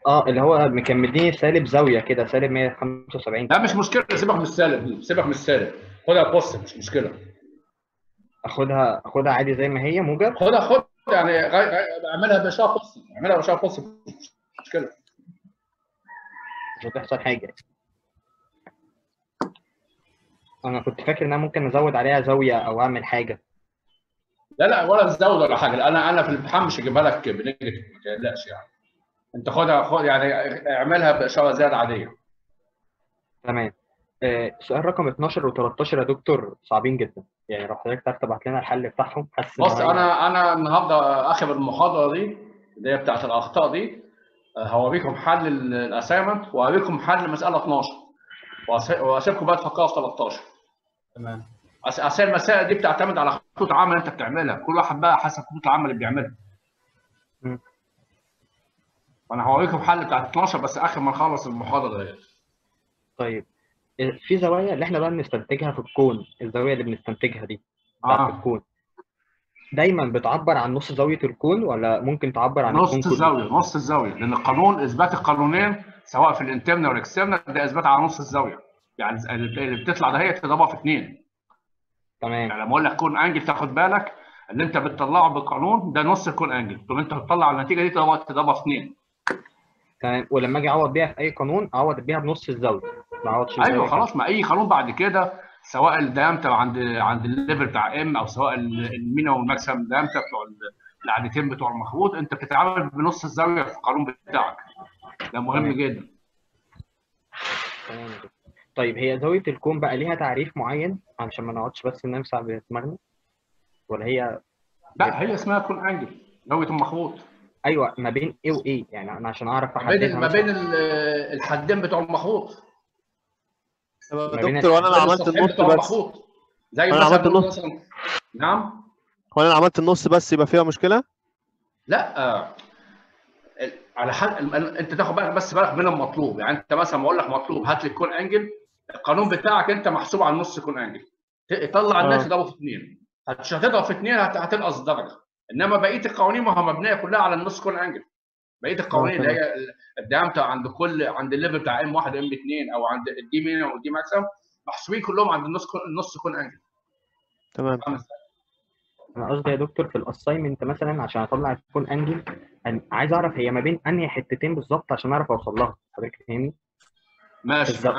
اللي هو مكملين سالب زاويه كده، سالب 175. لا مش مشكله، سيبك من السالب دي، سيبك من السالب، خدها بص مش مشكله. اخدها عادي زي ما هي موجب. خد يعني اعملها باشاره بص، اعملها باشاره بص مش مشكله. مش هتحصل حاجه. انا كنت فاكر ان انا ممكن ازود عليها زاويه او اعمل حاجه. لا ولا تزود ولا حاجه، انا في الامتحان مش هجيبها لك بنيجاتيف، ما تقلقش يعني. انت خد يعني اعملها باشاره زي العاديه. تمام. سؤال رقم 12 و13 يا دكتور صعبين جدا، يعني لو حضرتك تعرف تبعت لنا الحل بتاعهم، حاسس ان بص هي. انا النهارده اخر المحاضره دي اللي هي بتاعت الاخطاء دي، هوريكم حل الاسايمنت وهوريكم حل مساله 12 واسيبكم بقى تفكروا في 13. تمام. اصل المسائل دي بتعتمد على خطوط عمل انت بتعملها، كل واحد بقى حسب خطوط العمل اللي بيعملها. مم. وانا هوريكم حل بتاعت 12 بس اخر ما نخلص المحاضره دي. طيب. في زوايا اللي احنا بقى بنستنتجها في الكون، الزاويه اللي بنستنتجها دي بتاعت اه الكون، دايما بتعبر عن نص زاويه الكون ولا ممكن تعبر عن الكون نص كله؟ الزاويه، نص الزاويه، لان القانون اثبات القانونين سواء في الانترنال والاكسترنال ده اثبات على نص الزاويه. يعني اللي بتطلع ده هي تضربها في اثنين. تمام. يعني لما اقول لك كون انجل تاخد بالك اللي انت بتطلعه بالقانون ده نص الكون انجل، طب انت بتطلع النتيجه دي تضربها في اثنين. تمام، ولما اجي اعوض بيها في اي قانون اعوض بيها بنص الزاويه، ما اعوضش ايوه بزاويه كامله. خلاص، ما اي قانون بعد كده سواء الديامتر عند الليفل بتاع ام او سواء المينيمم والماكسيمم ديامتر بتوع العدتين بتوع المخروط، انت بتتعامل بنص الزاويه في القانون بتاعك. ده مهم تمام. جدا. تمام يا دكتور. طيب هي زاويه الكون بقى ليها تعريف معين علشان ما نقعدش بس نمسح بدماغنا، ولا هي لا هي اسمها كون انجل، زاويه المخروط. ايوه ما بين ايه وايه، يعني انا عشان اعرف ما بين احددها ما بين مثلا. الحدين بتوع المخروط، طب يا ما بين دكتور، وانا ما اللي بين عملت السطحين النص بتوع بس. المخروط. زي وانا اللي مثلا عملت نقول النص مثلا. نعم. وانا اللي عملت النص بس يبقى فيها مشكله؟ لا على حد انت تاخد بالك، بس بالك من المطلوب. يعني انت مثلا بقول لك مطلوب هات لي الكون انجل، القانون بتاعك انت محسوب على النص كون انجل، طلع الناتج اه. تضربه في اثنين، مش هتضرب في اثنين هتنقص درجه. انما بقيه القوانين ما هي مبنيه كلها على النص كون انجل. بقيه اه القوانين اللي تمام. هي الديامتر عند الليفل بتاع ام 1 ام 2 او عند الدي مينيمم والدي ماكسيمم محسوبين كلهم عند النص كون انجل. تمام تمام. انا قصدي يا دكتور في الاساينمنت مثلا عشان اطلع الكون انجل، عايز اعرف هي ما بين انهي حتتين بالظبط عشان اعرف اوصل لها، حضرتك فاهمني؟ ماشي. بالظبط.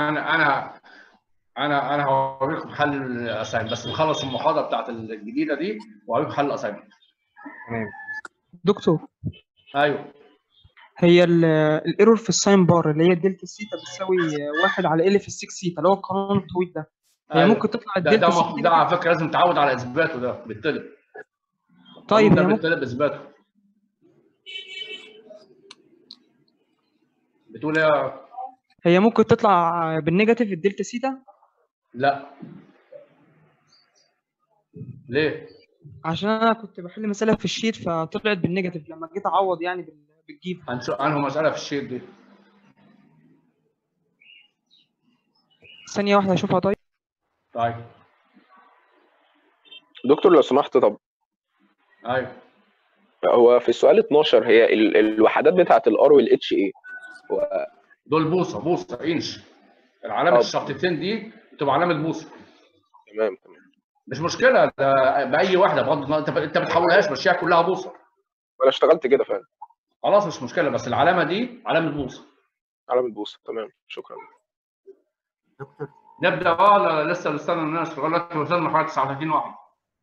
انا هوريكم حل الاسايمنت بس نخلص المحاضره بتاعت الجديده دي وهوريكم حل الاسايمنت. تمام. دكتور، ايوه. هي الايرور في الساين بار اللي هي دلتا سيتا بتساوي 1 على ال في السيك سيتا اللي هو القانون الطويل ده، هي ايوه ممكن تطلع الدلتا سيتا ده نيجاتيف؟ على فكره لازم تعود على اثباته، ده بالطلب القانون طيب ده هي ممكن بالطلب اثباته. بتقول ايه؟ هي ممكن تطلع بالنيجاتيف الدلتا سيتا؟ لا. ليه؟ عشان انا كنت بحل مسألة في الشيت فطلعت بالنيجاتيف لما جيت اعوض يعني بالجيف. انه مساله في الشيت دي. ثانية واحدة اشوفها طيب. طيب. دكتور لو سمحت، طب ايوه هو في السؤال 12 هي الوحدات بتاعه الار والاتش ايه؟ هو دول بوصه انش، علامه اه الشرطتين دي بتبقى علامه بوصه. تمام تمام. مش مشكله ده باي واحده بغض النظر، انت ما بتحولهاش مشيها كلها بوصه. انا اشتغلت كده فعلا. خلاص مش مشكله، بس العلامه دي علامه بوصه. علامة بوصة، تمام شكرا. دكتور، نبدا بقى ولا لسه نستنى الناس لغايه دلوقتي وصلنا لحد 39 واحد؟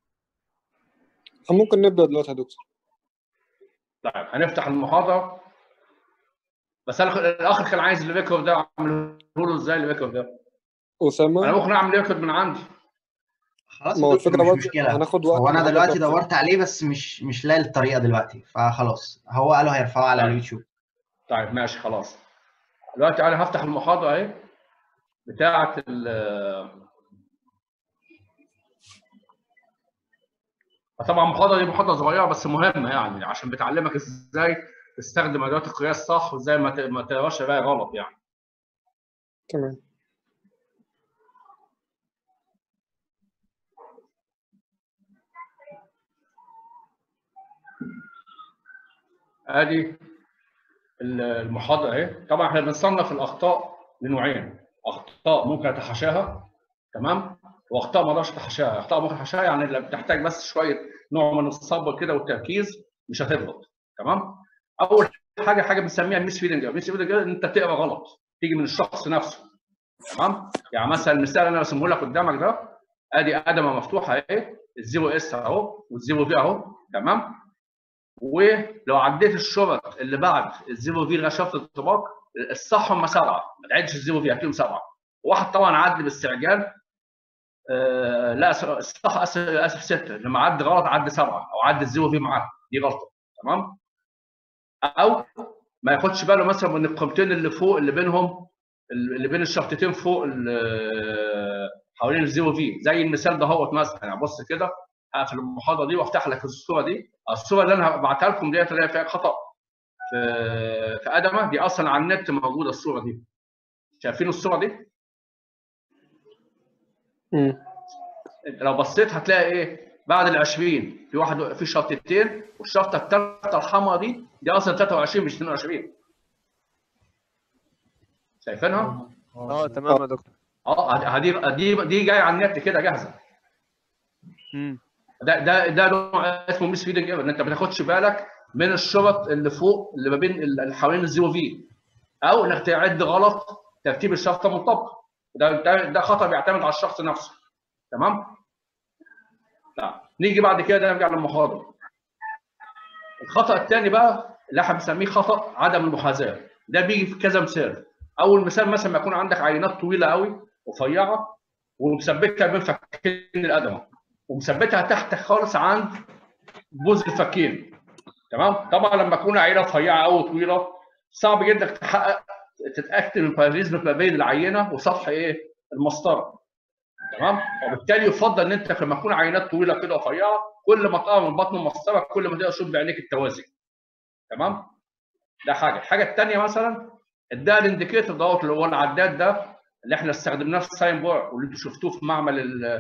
ممكن نبدأ دلوقتي يا دكتور. طيب هنفتح المحاضره، بس انا الاخر كان عايز الريكورد ده اعمله له ازاي الريكورد ده؟ انا أسامة. ممكن اعمل ريكورد من عندي. خلاص ما يا هو دكتور الفكرة مش برضه مشكله. هناخد هو وقت انا معاك دلوقتي أكتر. دورت عليه بس مش لاقي الطريقه دلوقتي، فخلاص هو قالوا هيرفعوه على طيب. اليوتيوب. طيب ماشي خلاص. دلوقتي انا هفتح المحاضره اهي بتاعه طبعا المحاضره دي محاضره صغيره بس مهمه يعني عشان بتعلمك ازاي تستخدم ادوات القياس صح وازاي ما تقراش قرايه غلط يعني. تمام. ادي المحاضره اهي. طبعا احنا بنصنف الاخطاء لنوعين، اخطاء ممكن اتحاشاها تمام، واخطاء ما اقدرش اتحاشاها. اخطاء ممكن اتحاشاها يعني اللي بتحتاج بس شويه نوع من الصبر كده والتركيز، مش هتغلط تمام. اول حاجه بنسميها ميس فيلنج. ميس فيلنج ان انت تقرا غلط، تيجي من الشخص نفسه تمام. يعني مثلا المثال اللي انا رسمه لك قدامك ده، ادي قدمه مفتوحه اهي، الزيرو اس اهو والزيرو في اهو تمام. ولو عديت الشرط اللي بعد الزيرو في لغايه شرط الانطباق، الصح هم 7، ما تعدش الزيرو في هتلاقيهم 7. واحد طبعا عدى باستعجال، لا الصح اسف 6، لما عدى غلط عدى 7 او عدى الزيرو في معاه، دي غلطه تمام. او ما ياخدش باله مثلا من القيمتين اللي فوق اللي بينهم، اللي بين الشرطتين فوق حوالين الزيرو في، زي المثال ده اهوت مثلا. يعني بص كده، هقفل المحاضره دي وافتح لك الصوره دي. الصوره اللي انا هبعتها لكم ديت اللي فيها خطا في ادمه، دي اصلا على النت موجوده الصوره دي. شايفين الصوره دي؟ لو بصيت هتلاقي ايه؟ بعد ال20 في واحد في شرطتين، والشرطه الثالثه الحمراء دي اصلا 23 مش 22. شايفينها؟ تمام يا دكتور. دي جايه على النت كده جاهزه. ده نوع اسمه ميس فيدنج ايرور، ان انت ما بتاخدش بالك من الشرط اللي فوق اللي ما بين اللي حوالين الزيرو في، او انك تعد غلط ترتيب الشرطه منطبق. ده خطا بيعتمد على الشخص نفسه تمام. لا نيجي بعد كده نرجع للمحاضره. الخطا الثاني بقى اللي احنا بنسميه خطا عدم المحاذاه، ده بيجي في كذا مثال. اول مثال مثلا ما يكون عندك عينات طويله قوي رفيعه ومثبتها بين فكين القدمه، ومثبتها تحت خالص عند بوز الفكين تمام. طبعا لما تكون عينه رفيعه قوي طويله، صعب جدا تتاكد من الباراليزم ما بين العينه وسطح ايه؟ المسطره تمام. وبالتالي يفضل ان انت لما تكون عينات طويله كده رفيعه، كل ما تقرب من بطن المسطره كل ما تقدر تشوف بعينيك التوازي تمام. ده الحاجه الثانيه مثلا، ده الانديكيتور دوت اللي هو العداد ده اللي احنا استخدمناه في الساين بورد واللي انتم شفتوه في معمل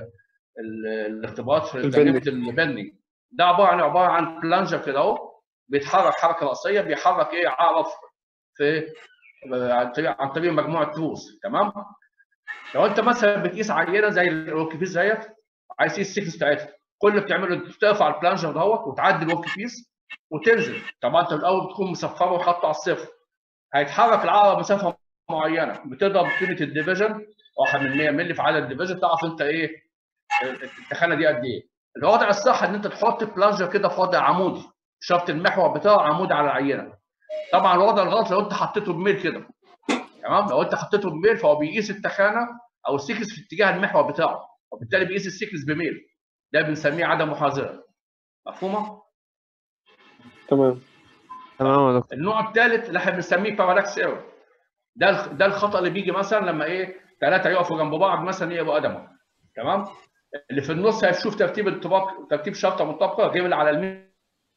الاختبارات في تجربه البندنج. ده عباره عن بلانجر كده اهو، بيتحرك حركه راسيه، بيحرك ايه؟ عقرب في عن طريق مجموعه تروس تمام. لو انت مثلا بتقيس عينه زي الورك بيس ديت، عايز تقيس السيكنس بتاعتها، كل اللي بتعمله ترفع البلانجر دوت وتعدي الورك بيس وتنزل. طبعا انت الاول بتكون مسفره وحاطه على الصفر، هيتحرك العقرب مسافه معينه، بتضرب قيمه الديفيجن 1 من 100 مللي في عدد الديفيجن، تعرف انت ايه التخانه دي قد ايه. الوضع الصح ان انت تحط بلانجر كده في وضع عمودي، شرط المحور بتاعه عمودي على العينه. طبعا الوضع الغلط لو انت حطيته بميل كده تمام، لو انت حطيته بميل فهو بيقيس التخانه او السيكنس في اتجاه المحور بتاعه، وبالتالي بيقيس السيكنس بميل. ده بنسميه عدم محاذاه. مفهومه؟ تمام يا دكتور. النوع الثالث اللي احنا بنسميه بارالكس ايرور، ده الخطا اللي بيجي مثلا لما ايه؟ 3 يقفوا جنب بعض مثلا يبقوا قدمه تمام، اللي في النص هيشوف ترتيب انطباق، ترتيب شرطه منطبقه غير اللي على اليمين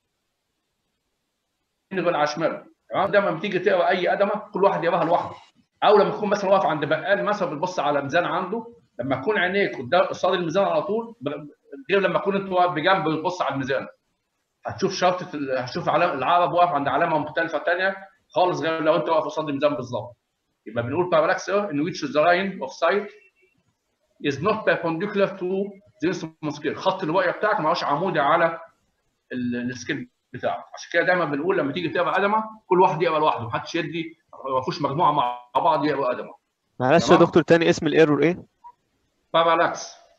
غير على الشمال تمام. ده لما بتيجي تقرا اي قدمه كل واحد يقراها لوحده، او لما تكون مثلا واقف عند بقال مثلا بتبص على ميزان عنده، لما تكون عينيك قصاد الميزان على طول غير لما تكون انت واقف بجنب بتبص على الميزان، هتشوف هتشوف العقرب واقف عند علامه مختلفه ثانيه خالص غير لو انت واقف قصاد الميزان بالظبط. يبقى بنقول parallax error in which the line of sight is not perpendicular to the instrument scale. خط الرؤيه بتاعك ما هوش عمودي على السكيل بتاعك. عشان كده دايما بنقول لما تيجي تقرا قدمه كل واحد يقرا لوحده، محدش يدي، ما فيش مجموعه مع بعض يقرا قدمه. معلش يا دكتور، تاني اسم الايرور ايه؟ parallax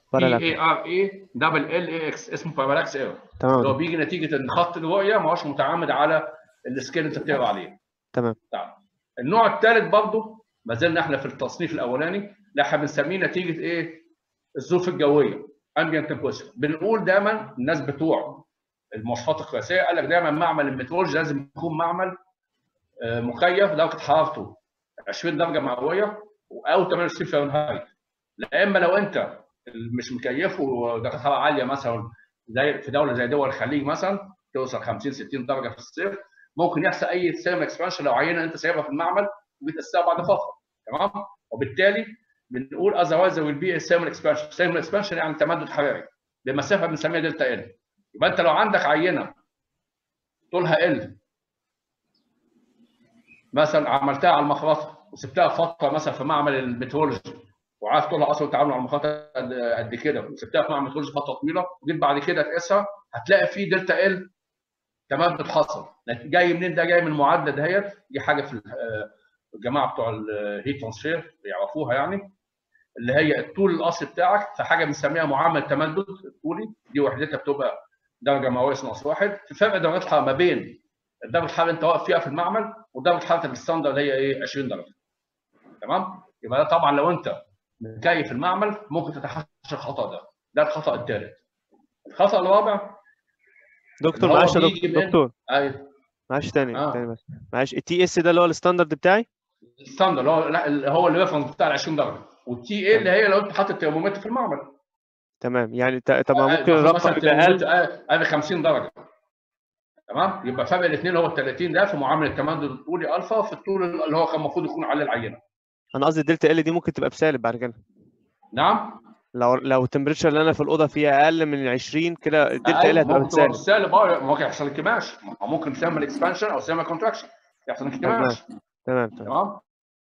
PARALLAX اسمه parallax error. تمام. اللي هو بيجي نتيجه ان خط الرؤيه ما هوش متعامد على السكيل اللي انت بتقرا عليه. تمام. النوع الثالث برضه ما زلنا احنا في التصنيف الاولاني اللي احنا بنسميه نتيجه ايه؟ الظروف الجويه ambient temperature. بنقول دايما الناس بتوع المواصفات القياسيه قال لك دايما معمل المترولوجي لازم يكون معمل مكيف درجه حرارته 20 درجه مئويه او 28 فahrenheit. لا اما لو انت مش مكيفه ودرجه حراره عاليه مثلا زي في دوله زي دول الخليج مثلا توصل 50 60 درجه في الصيف، ممكن يحصل اي ثيرمال اكسبانشن لو عينه انت سايبها في المعمل وبتقيسها بعد فتره تمام. وبالتالي بنقول otherwise there will be a thermal expansion. thermal expansion يعني تمدد حراري بمسافه بنسميها دلتا ال. يبقى انت لو عندك عينه طولها ال مثلا عملتها على المخرطه وسبتها فتره مثلا في معمل المترولوجي، وعارف طولها اصلا التعامل على المخرطه قد كده، وسبتها في معمل المترولوجي فتره طويله، وجيت بعد كده تقيسها هتلاقي في دلتا ال تمام بتحصل. جاي منين ده؟ جاي من المعادله دهيت، دي حاجه في الجماعه بتوع الهيت ترانسفير يعرفوها يعني، اللي هي الطول الاصلي بتاعك في حاجه بنسميها معامل التمدد الطولي، دي وحدتها بتبقى درجه مئويه ناقص 1. في فرق درجات الحراره ما بين درجه الحراره اللي انت واقف فيها في المعمل ودرجه حراره الستاندرد اللي هي ايه 20 درجه. تمام؟ يبقى ده طبعا لو انت مكيف المعمل ممكن تتحاشى الخطا ده. ده الخطا الثالث. الخطا الرابع دكتور معلش يا دكتور ايوه معلش تاني بس معلش، التي اس ده اللي هو الستاندرد بتاعي؟ الستاندرد هو الريفرنس بتاع ال 20 درجه، والتي اي اللي هي لو انت حاطط ترمومتر في المعمل. تمام، يعني طب ممكن الرقم يبقى اقل 50 درجه. تمام؟ يبقى فرق الاثنين هو ال 30 ده في معامل التمدد الطولي الفا في الطول اللي هو كان المفروض يكون عليه العينه. انا قصدي الدلتا ال دي ممكن تبقى بسالب بعد كده. نعم؟ لو التمبريتشر اللي انا في الاوضه فيها اقل من 20 كده الدلتا ال هتبقى بسالب. بالسالب ممكن يحصل انكماش، ممكن تعمل اكسبانشن او تعمل كونتراكشن يحصل انكماش. تمام.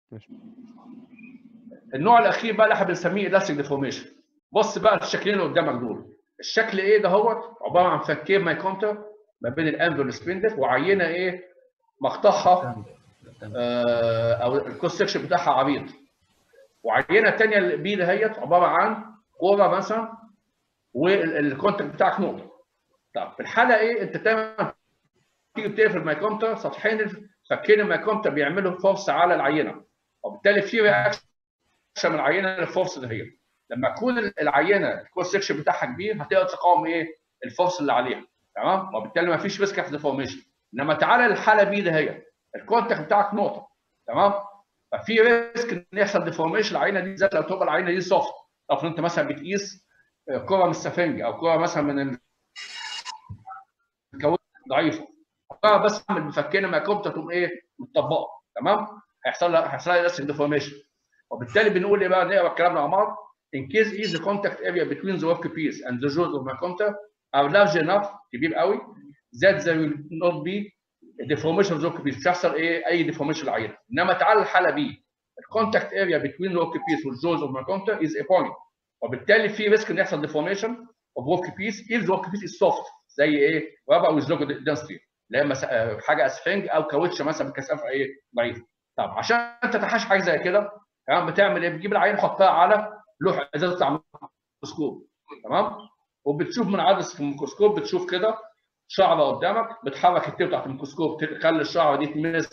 النوع الاخير بقى اللي احنا بنسميه الاستيك ديفورميشن. بص بقى الشكلين اللي قدامك دول، الشكل ايه دهوت عباره عن فكين مايكونتر ما بين الانفل والسبندل، وعينه ايه مقطعها او الكروس سكشن بتاعها عريض، وعينه الثانيه البي دهيت عباره عن كوره مثلا والكونتاكت بتاعك نقطه. طب في الحاله ايه انت دايما تيجي بتقفل المايكرومتر، سطحين فكين المايكرومتر بيعملوا فورس على العينه، وبالتالي في رياكشن من العينه للفورس دهيت. لما تكون العينه الكروس سكشن بتاعها كبير هتقدر تقاوم ايه الفورس اللي عليها. تمام؟ وبالتالي ما فيش ريسك في ديفورميشن. انما تعالى للحاله بي دهيت الكونتاكت بتاعك نقطه. تمام؟ ففي ريسك ان يحصل ديفورميشن العينه دي، بالذات لو تبقى العينه دي سوفت، او انت مثلا بتقيس كره من السفنج او كره مثلا من الكون ضعيفه، بس اعمل بفكين المايكرومتر تقوم ايه متطبقه. تمام؟ هيحصل لها ريسك ديفورميشن. وبالتالي بنقول ايه بقى؟ نقرا الكلام مع بعض. In case if the contact area between the workpiece and the jaws of micrometer are large enough كبير قوي that there will not be deformation of the workpiece، مش هيحصل ايه اي ديفورميشن للعينه. انما تعال الحاله بي الكونتاكت اريا between the workpiece والجوز of micrometer is a point، وبالتالي في ريسك ان يحصل deformation of workpiece if the workpiece is soft، زي ايه؟ رابع with low density اللي هي حاجه اسفنج او كاوتش مثلا بكثافه ايه ضعيفه. طب عشان تتحاشى حاجه زي كده تمام بتعمل ايه؟ بتجيب العين تحطها على لوح ازاز بتاع الميكروسكوب. تمام؟ وبتشوف من عدسه الميكروسكوب بتشوف كده شعره قدامك، بتحرك التيب بتاعت الميكروسكوب تخلي الشعره دي تمس.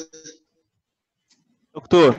دكتور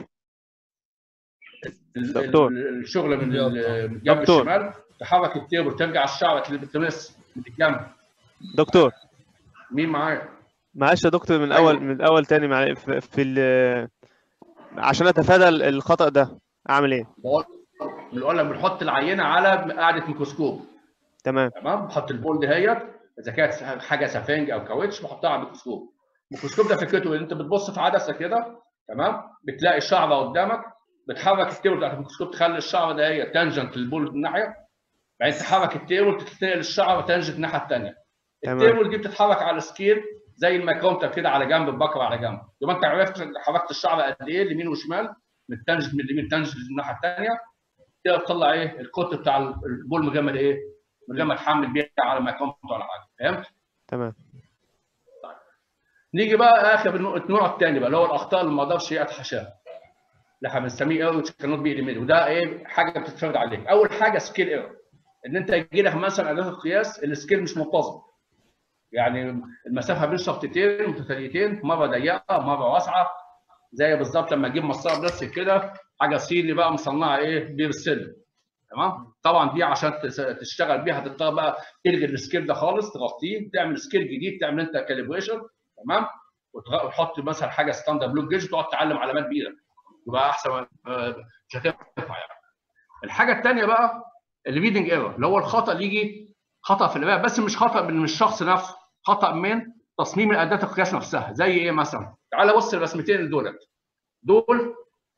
الشغل من الجنب الشمال تحرك التيب وترجع الشعره اللي بتمس من الجنب. دكتور مين معايا؟ معلش يا دكتور من الاول تاني في عشان اتفادى الخطأ ده اعمل ايه؟ بنقول لك بنحط العينه على قاعده ميكروسكوب. تمام بحط البول دهيت اذا كانت حاجه سفنج او كاوتش بحطها على الميكروسكوب. الميكروسكوب ده فكرته ان انت بتبص في عدسه كده تمام، بتلاقي الشعره قدامك، بتحرك التيبل بتاعت الميكروسكوب تخلي الشعره دهيت تانجنت للبول من الناحيه، بعدين تحرك التيبل تتنقل الشعره تانجنت الناحيه الثانيه. التيبل دي بتتحرك على سكيل زي المايكرومتر كده على جنب، البكره على جنب. يبقى انت عرفت حركت الشعره قد ايه يمين وشمال، من تانجنت من اليمين تانجنت للناحيه الثانيه، تقدر تطلع ايه القطر بتاع البول من غير ايه؟ من غير ما تحمل بيها على المايكرومتر ولا حاجه. فهمت؟ تمام. طيب نيجي بقى اخر النوع الثاني بقى اللي هو الاخطاء اللي ما اقدرش اتحاشاها، اللي احنا بنسميه ايرور كانوت بي اليميت، وده ايه حاجه بتتفرض عليك. اول حاجه سكيل ايرور، ان انت يجي لك مثلا اداه القياس السكيل مش منتظم، يعني المسافه بين شفطتين متتاليتين مره ضيقه مره واسعه، زي بالظبط لما تجيب مسطره بلاستيك كده حاجه صيني بقى مصنعه ايه بير السلم. تمام؟ طبعا دي عشان تشتغل بيها هتضطر بقى تلغي السكيل ده خالص، تغطيه، تعمل سكيل جديد، تعمل انت كاليبريشن. تمام؟ وتحط مثلا حاجه ستاندرد بلوك جيج وتقعد تعلم علامات بايدك، يبقى احسن مش هتنفع يعني. الحاجه الثانيه بقى الريدنج ايرور، اللي هو الخطا اللي يجي خطا في القراءه، بس مش خطا من الشخص نفسه، خطا من تصميم الاداه القياس نفسها. زي ايه مثلا؟ تعال بص الرسمتين دول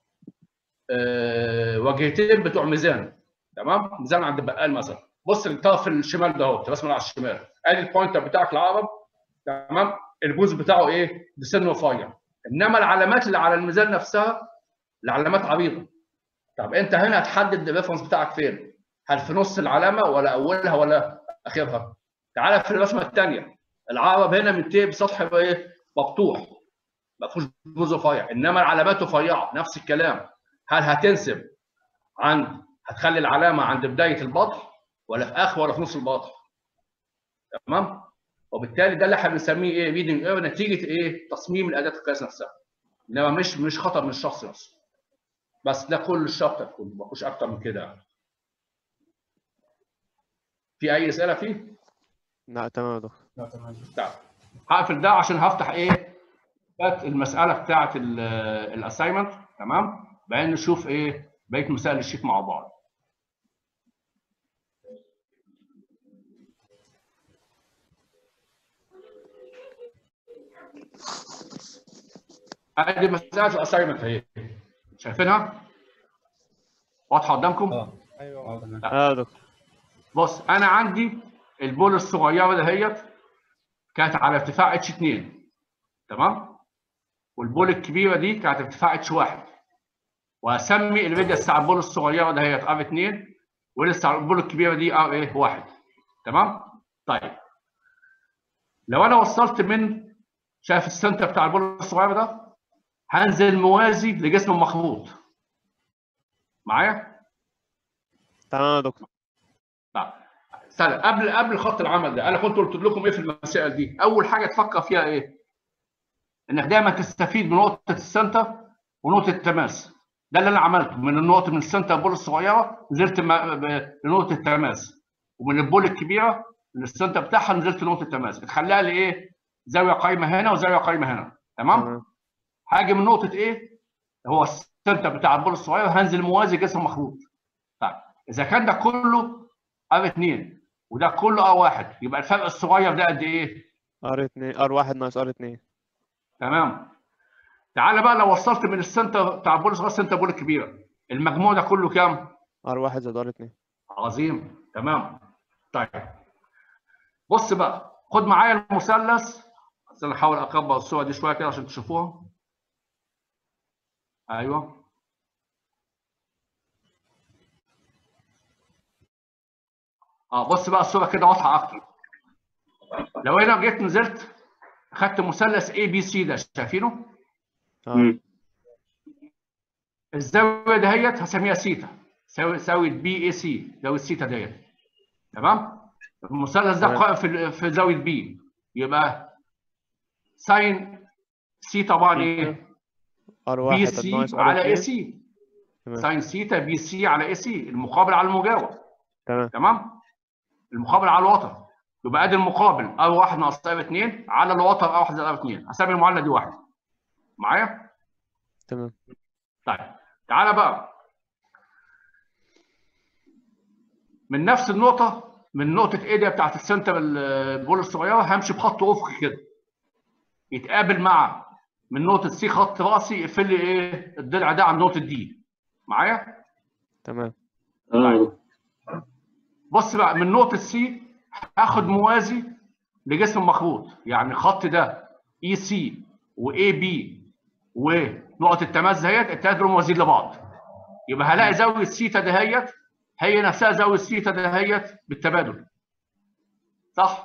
واجهتين بتوع ميزان. تمام؟ ميزان عند البقال مثلا. بص الطرف الشمال ده اهو الرسمه على الشمال، ادي البوينتر بتاعك العقرب. تمام؟ البوز بتاعه ايه؟ بسن رفيع. انما العلامات اللي على الميزان نفسها العلامات عريضه. طب انت هنا هتحدد الريفرنس بتاعك فين؟ هل في نص العلامه ولا اولها ولا اخرها؟ تعالى في الرسمه الثانيه، العقرب هنا منتهي بسطح ايه؟ مفتوح ما فيهوش جزء رفيع، انما العلامات رفيعه نفس الكلام. هل هتنسب هتخلي العلامه عند بدايه البطن ولا في اخر ولا في نص البطن؟ تمام؟ وبالتالي ده اللي احنا بنسميه ايه؟ ريدنج ايرور، نتيجه ايه؟ تصميم الاداه القياس نفسها. انما مش خطا من الشخص نفسه. بس ده كل الشابتر كله، ما فيهوش اكتر من كده. في اي اسئله فيه؟ لا تمام يا دكتور. طيب هقفل ده عشان هفتح ايه؟ المساله بتاعه الاساينمنت. تمام؟ بعدين نشوف ايه بقيه مسائل الشيت مع بعض. ادي مساله الاساينمنت اهي، شايفينها؟ واضحه قدامكم؟ ايوه. يا دكتور. بص انا عندي البول الصغيره دهيت كانت على ارتفاع اتش 2. تمام؟ والبول الكبيره دي كانت ارتفاع اتش 1. وهسمي الريديوس بتاع البول الصغيره دهيت ار 2 ولسه البول الكبيره دي ار ايه 1. تمام؟ طيب لو انا وصلت من شايف السنتر بتاع البول الصغير ده، هنزل موازي لجسم المخروط. معايا؟ تمام يا دكتور. طيب استنى، قبل خط العمل ده انا كنت قلت لكم ايه في المسائل دي؟ اول حاجه تفكر فيها ايه؟ انك دايما تستفيد من نقطه السنتر ونقطه التماس. ده اللي انا عملته، من النقطه من السنتر البول الصغيره نزلت لنقطه التماس، ومن البول الكبيره من السنتر بتاعها نزلت لنقطه التماس. تخليها لي ايه؟ زاويه قايمه هنا وزاويه قايمه هنا. تمام؟ هاجي من نقطه ايه؟ هو السنتر بتاع البول الصغير، هنزل موازي جسم مخروط. طيب اذا كان ده كله ار 2 وده كله ار 1، يبقى الفرق الصغير ده قد ايه؟ ار 2 ار 1 ناقص ار 2. تمام. تعالى بقى لو وصلت من السنتر بتاع البول الصغير السنتر البول الكبيره، المجموع ده كله كام؟ ار 1 زائد ار 2. عظيم. تمام. طيب بص بقى، خد معايا المثلث. بس انا هحاول اكبر الصوره دي شويه كده عشان تشوفوها. ايوه. بص بقى الصوره كده واضحه اكتر. لو انا جيت نزلت خدت مثلث اي بي سي ده، شايفينه؟ الزاويه دهيت هسميها سيتا، زاويه بي اي سي، زاويه سيتا ديت. تمام؟ المثلث ده قائم في زاويه بي، يبقى ساين سي طبعا ايه؟ ار بي 1 سي ناقص ار على اي 2. سي. ساين سيتا بي سي على اي سي، المقابل على المجاور. تمام؟ المقابل على الوتر. يبقى ادي المقابل ار 1 ناقص ار 2 على الوتر ار 1 زائد ار 2. هسمي المعادله دي 1. معايا؟ تمام. طيب تعالى بقى من نفس النقطه، من نقطه ايه دي بتاعت السنتر البول الصغيره، همشي بخط افقي كده يتقابل مع من نقطه سي خط راسي يقفل لي ايه؟ الضلع ده عند نقطه دي. معايا؟ تمام. طيب بص بقى من نقطه سي هاخد موازي لجسم مخروط، يعني خط ده اي سي واي بي ونقطه التماس دهيت الثلاثه دول موازين لبعض. يبقى هلاقي زاويه سيتا دهيت هي نفسها زاويه سيتا دهيت بالتبادل. صح؟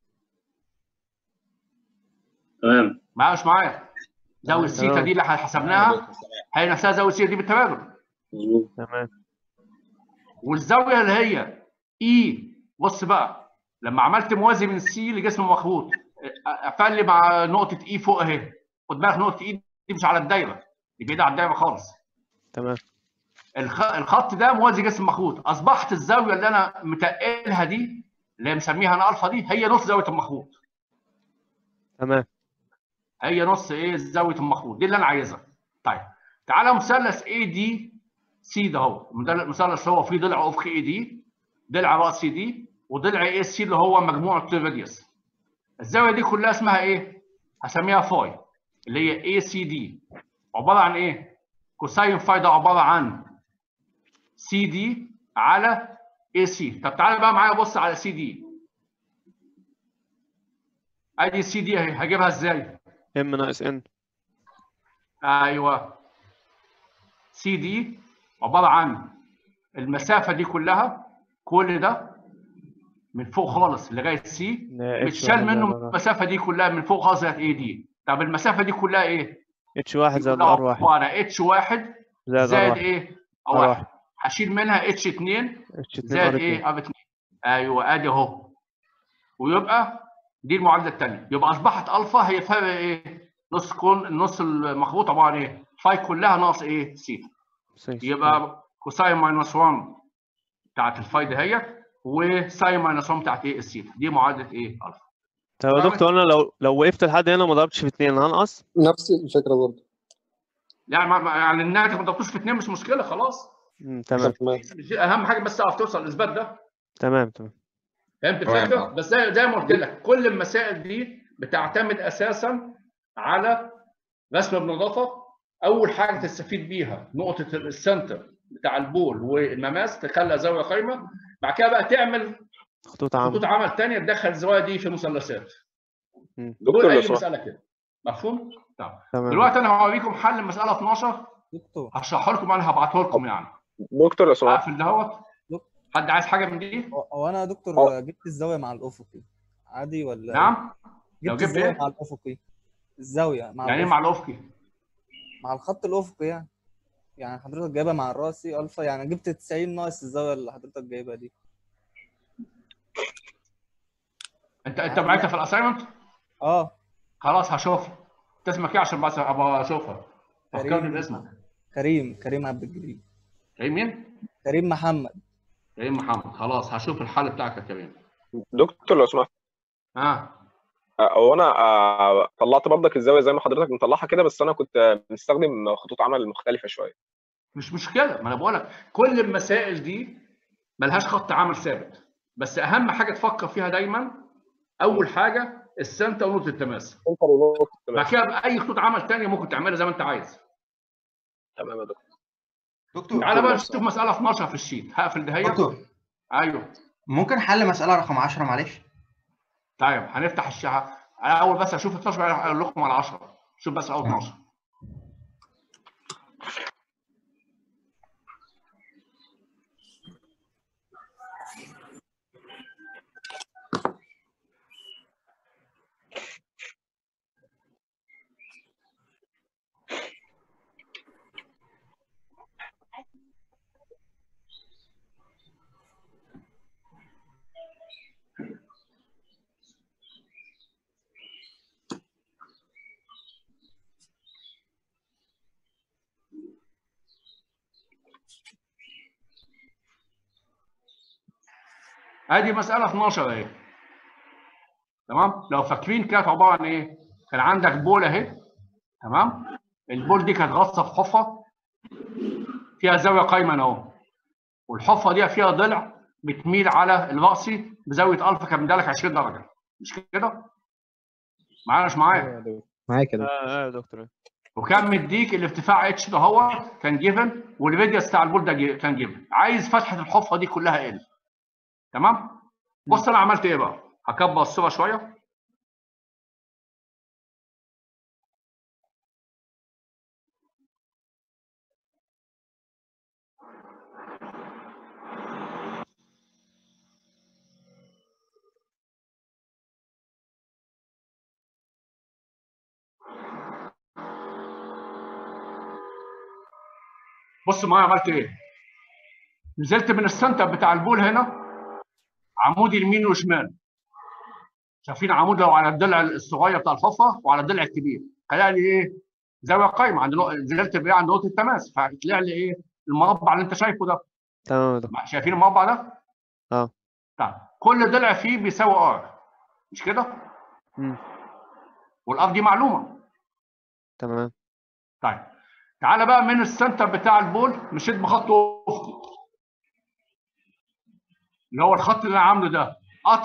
تمام. معايا مش معايا؟ زاويه سيتا دي اللي حسبناها هي نفسها زاويه سيتا دي بالتبادل. مظبوط. تمام. والزاويه اللي هي اي، بص بقى لما عملت موازي من سي لجسم مخروط قفل لي مع نقطه اي فوق اهي. خد بالك نقطه اي دي مش على الدايره، دي بعيده عن الدايره خالص. تمام. الخط ده موازي جسم مخروط. اصبحت الزاويه اللي انا متقلها دي اللي هي مسميها انا الفا دي هي نص زاويه المخروط. تمام. هي نص ايه؟ زاويه المخروط دي اللي انا عايزها. طيب تعالى مثلث اي دي سي ده اهو، المثلث هو فيه ضلع افقي اي دي، ضلع راسي دي، وضلع اي سي اللي هو مجموع الراديوس. الزاويه دي كلها اسمها ايه؟ هسميها فاي، اللي هي اي سي دي. عباره عن ايه؟ كوساين فاي ده عباره عن سي دي على اي سي. طب تعالى بقى معايا بص على سي دي. ادي سي دي اهي، هجيبها ازاي؟ ام ناقص ان. ايوه سي دي عباره عن المسافه دي كلها، كل ده من فوق خالص لغايه سي متشال منه المسافه دي كلها من فوق خالص لغايه ايه دي. طب المسافه دي كلها ايه؟ اتش واحد دي زائد كلها ار واحد عباره عن اتش واحد زائد ار زائد واحد ايه؟ ار واحد. واحد هشيل منها اتش 2 اتش 2 زائد ار 2. ايه؟ ار 2. ايوه ادي اهو. ويبقى دي المعادله الثانيه، يبقى اصبحت الفا هي فرق ايه؟ نص كون النص المخبوط عباره عن ايه؟ فاي كلها ناقص ايه؟ سيتا. يبقى كوساين ماينس 1 بتاعت الفاي دهيت وساين ماينس 1 بتاعت ايه؟ السيتا. دي معادله ايه؟ الفا. طب يا دكتور انا لو وقفت لحد هنا ما ضربتش في 2 هنقص؟ نفس الفكره برضه. يعني يعني الناتج ما ضربتوش في 2 مش مشكله خلاص. تمام. مش اهم حاجه بس تعرف توصل للاثبات ده. تمام. فهمت الفكره؟ بس زي ما قلت لك كل المسائل دي بتعتمد اساسا على رسم النظافه. اول حاجه تستفيد بيها نقطه السنتر بتاع البول والمماس تخليها زاويه قايمه. بعد كده بقى تعمل خطوط عمل ثانيه تدخل الزوايا دي في مثلثات. دكتور اي لو مساله كده. مفهوم؟ تمام. دلوقتي انا هوريكم حل مساله 12 دكتور هشرحه لكم، انا هبعته لكم يعني. دكتور لو سمحت. اقفل دهوت. حد عايز حاجه من دي؟ هو انا يا دكتور جبت الزاويه مع الافقي عادي ولا؟ نعم. لو جبت جبت الزاويه ايه؟ مع الافقي. الزاويه مع يعني ايه الافقي؟ مع الافقي؟ مع الخط الافقي يعني. يعني حضرتك جايبها مع الراسي الفا، يعني جبت 90 ناقص الزاويه اللي حضرتك جايبها دي. انت معاك في الاساينمنت؟ خلاص هشوفها. انت اسمك ايه عشان بس ابقى اشوفها؟ فكرني باسمك. كريم عبد الجليل. كريم مين؟ كريم محمد. كريم محمد. خلاص هشوف الحل بتاعك يا كريم. دكتور لو سمحت. هو انا طلعت برضك الزاويه زي ما حضرتك مطلعها كده، بس انا كنت مستخدم خطوط عمل مختلفه شويه. مش مشكله، ما انا بقول لك كل المسائل دي ملهاش خط عمل ثابت، بس اهم حاجه تفكر فيها دايما اول حاجه السنتر ونقطه التماس. بعد كده باي خطوط عمل ثانيه ممكن تعملها زي ما انت عايز. تمام يا دكتور تعالى بقى نشوف مساله 12 في الشيت. هقفل دهيت. دكتور ايوه ممكن حل مساله رقم 10 معلش؟ طيب هنفتح الشاشه اول بس اشوف 12 بعدين اقول لكم على 10. شوف بس اول 12. ادي مساله 12 اهي. تمام. لو فاكرين كانت عباره عن ايه؟ كان عندك بول اهي. تمام. البول دي كانت غاصه في حفره فيها زاويه قايمه اهو، والحفره دي فيها ضلع بتميل على الراسي بزاويه الفا كان مدالك 20 درجه. مش كده؟ معايا مش معايا؟ معاك كده. يا دكتور. وكان مديك الارتفاع اتش ده هو كان جيفن، والراديوس بتاع البول ده كان جيفن. عايز فتحه الحفره دي كلها ال. تمام؟ بص انا عملت ايه بقى؟ هكبر الصوره شويه. بص معايا عملت ايه؟ نزلت من السنتر بتاع البول هنا عمود يمين وشمال. شايفين عمود لو على الضلع الصغير بتاع الحفره وعلى الضلع الكبير طلع لي ايه؟ زاويه قايمه عند نزلت بيه عند نقطه التماس فطلع لي ايه؟ المربع اللي انت شايفه ده. تمام. شايفين المربع ده؟ طيب كل ضلع فيه بيساوي ار. مش كده؟ والار دي معلومه. تمام. طيب تعالى بقى من السنتر بتاع البول مشيت بخط افقي اللي هو الخط اللي انا عامله ده.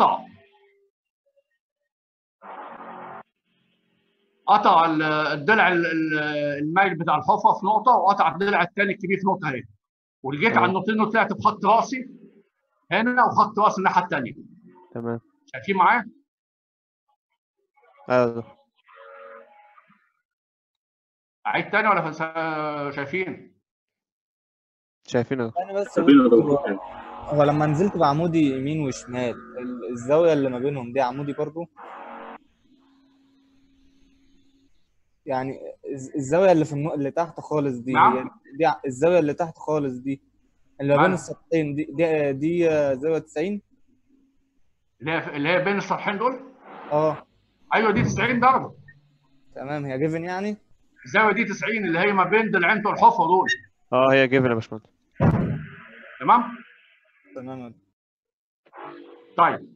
قطع الضلع المايل بتاع الحفره في نقطه، وقطع الضلع الثاني الكبير في نقطه اهي. ولقيت على النقطتين دول طلعت بخط راسي هنا وخط راسي الناحيه الثانيه. تمام. شايفين معايا؟ ايوه. اعيد تاني ولا شايفين؟ شايفين اهو. يعني بس هو لما نزلت بعمودي يمين وشمال الزاويه اللي ما بينهم دي عمودي برضو؟ يعني الزاويه اللي في اللي تحت خالص دي نعم. هي دي الزاويه اللي تحت خالص دي اللي ما بين السطحين دي زاويه 90 اللي هي بين السطحين دول. ايوه دي 90 درجه. تمام، هي جيفن يعني. الزاويه دي 90 اللي هي ما بين ضلعين بتوع الحفره دول. هي جيفن يا باشمهندس. تمام. طيب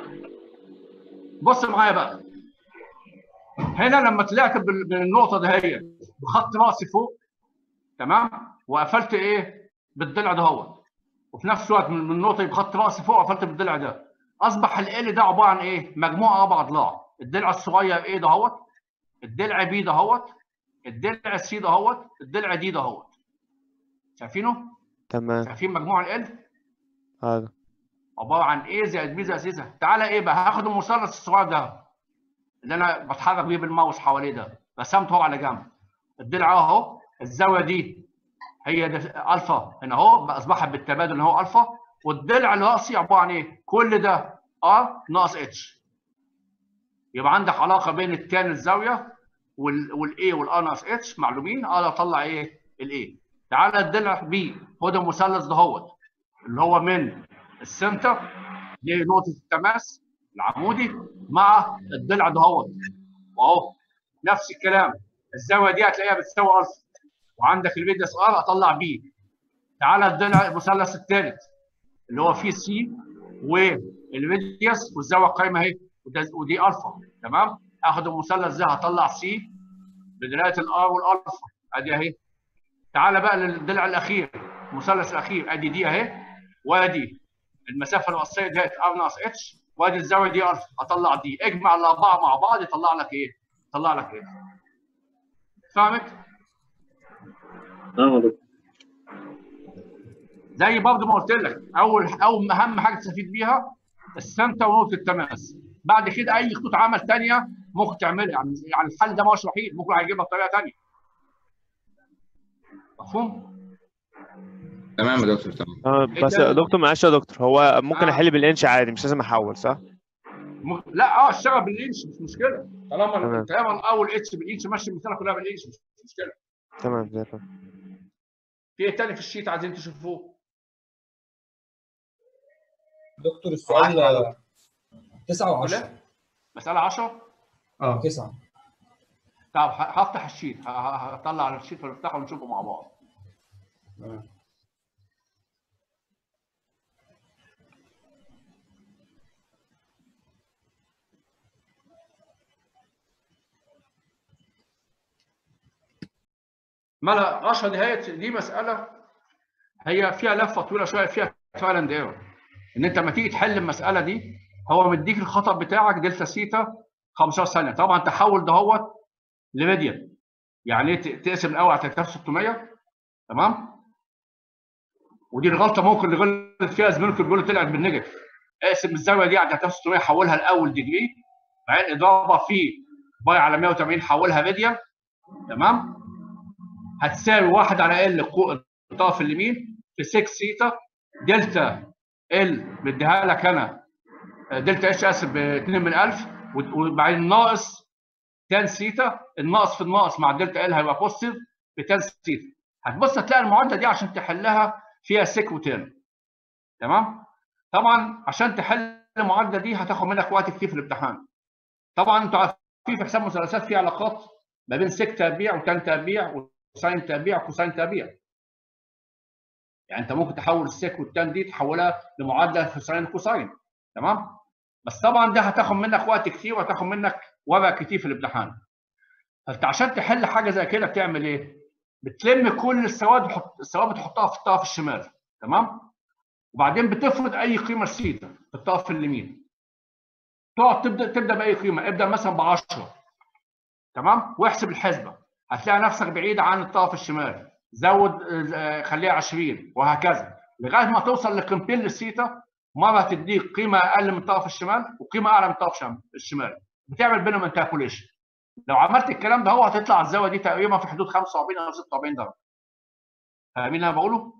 بص معايا بقى، هنا لما طلعت بالنقطه دهيت بخط راسي فوق، تمام، وقفلت ايه بالضلع دهوت، وفي نفس الوقت من النقطه بخط راسي فوق قفلت بالضلع ده، اصبح ال ده عباره عن ايه؟ مجموعه اربع اضلاع. الضلع الصغير ايه دهوت، الضلع بي دهوت، الضلع سي دهوت، الضلع دي دهوت. شايفينه؟ تمام. شايفين مجموع ال؟ هذا عباره عن ايه زائد بي زائد سي. تعالى ايه بقى، هاخد المثلث الصغير ده اللي انا بتحرك بيه بالماوس حواليه ده، رسمته هو على جنب. الضلع اهو، الزاويه دي هي الفا هنا اهو، اصبحت بالتبادل هنا اهو الفا، والضلع الراسي عباره عن ايه؟ كل ده ار ناقص اتش. يبقى عندك علاقه بين التان الزاويه والاي والار ناقص اتش معلومين، اقدر اطلع ايه؟ الاي. تعالى الضلع بي، خد المثلث دهوت اللي هو من السنتر لنقطه التماس العمودي مع الضلع دهوت، واهو نفس الكلام. الزاويه دي هتلاقيها بتساوي الفا، وعندك الريديوس ار اطلع بي. تعالى الضلع المثلث الثالث اللي هو فيه سي والريديوس والزاويه القايمه اهي، ودي الفا، تمام. اخد المثلث ده هطلع سي بدلاله الار والالفا، ادي اهي. تعالى بقى للضلع الاخير، المثلث الاخير، ادي دي اهي، وادي المسافه الرئيسيه ديت ار ناقص اتش، وادي الزاويه دي الفا، اطلع دي. اجمع الاربعه مع بعض يطلع لك ايه؟ يطلع لك ايه؟ فهمت؟ زي برضه ما قلت لك، اول اهم حاجه تستفيد بيها السنتر ونقطه التماس. بعد كده اي خطوط عمل ثانيه ممكن تعملها، يعني الحل ده مش وحيد، ممكن هيجيبها بطريقه ثانيه. مفهوم؟ تمام يا دكتور، تمام. بس يا دكتور معلش يا دكتور، هو ممكن احل بالانش عادي، مش لازم احول صح؟ لا اشتغل بالانش مش مشكله، طالما اول اتش بالانش ماشي المساله كلها بالانش مش مشكله. تمام زي الفل. في ايه تاني في الشيت عايزين تشوفوه؟ دكتور السؤال 9 و10. مسألة 10؟ 9. طب هفتح الشيت، هطلع على الشيت ونفتحه ونشوفه مع بعض. ملا 10 دي مسألة هي فيها لفة طويلة شوية، فيها فعلا دايرة. ان انت لما تيجي تحل المسألة دي هو مديك الخطأ بتاعك دلتا سيتا 15 ثانية، طبعا تحول دهوت لراديان، يعني تقسم الاول على 3600، تمام؟ ودي الغلطة ممكن اللي غلط فيها زميلكم بيقول طلعت بالنيجاتيف. اقسم الزاوية دي على 3600 حولها لاول ديجري، بعدين اضافة في باي على 180 حولها راديان، تمام؟ هتساوي 1 على ال الطرف اليمين في 6 سيتا دلتا ال بديها لك انا دلتا اتش اسف ب 2 من 1000، وبعدين ناقص تان سيتا، الناقص في الناقص مع الدلتا ال هيبقى بوزيتيف بتان سيتا. هتبص تلاقي المعادله دي عشان تحلها فيها سيك وتان، تمام؟ طبعا عشان تحل المعادله دي هتاخد منك وقت كتير في الامتحان. طبعا انتوا عارفين في حساب مثلثات في علاقات ما بين سيك تربيع وتان تربيع وساين تربيع وكوساين تربيع. يعني انت ممكن تحول السيك والتان دي تحولها لمعادله في ساين وكوساين، تمام؟ بس طبعا ده هتاخد منك وقت كتير وهتاخد منك ورق كتير في الامتحان. فانت عشان تحل حاجه زي كده بتعمل ايه؟ بتلم كل الثوابت تحطها في الطرف الشمال، تمام؟ وبعدين بتفرض اي قيمه سيتا في الطرف اليمين. تقعد تبدا باي قيمه، ابدا مثلا ب 10، تمام؟ واحسب الحسبه، هتلاقي نفسك بعيد عن الطرف الشمال، زود خليها 20 وهكذا لغايه ما توصل لقيمتين للسيتا. مره تديك قيمه اقل من الطرف الشمال وقيمه اعلى من الطرف الشمال، بتعمل بينهم انتربوليشن. لو عملت الكلام ده هو هتطلع الزاويه دي تقريبا في حدود 45 او 46 درجه. فاهمين اللي انا بقوله؟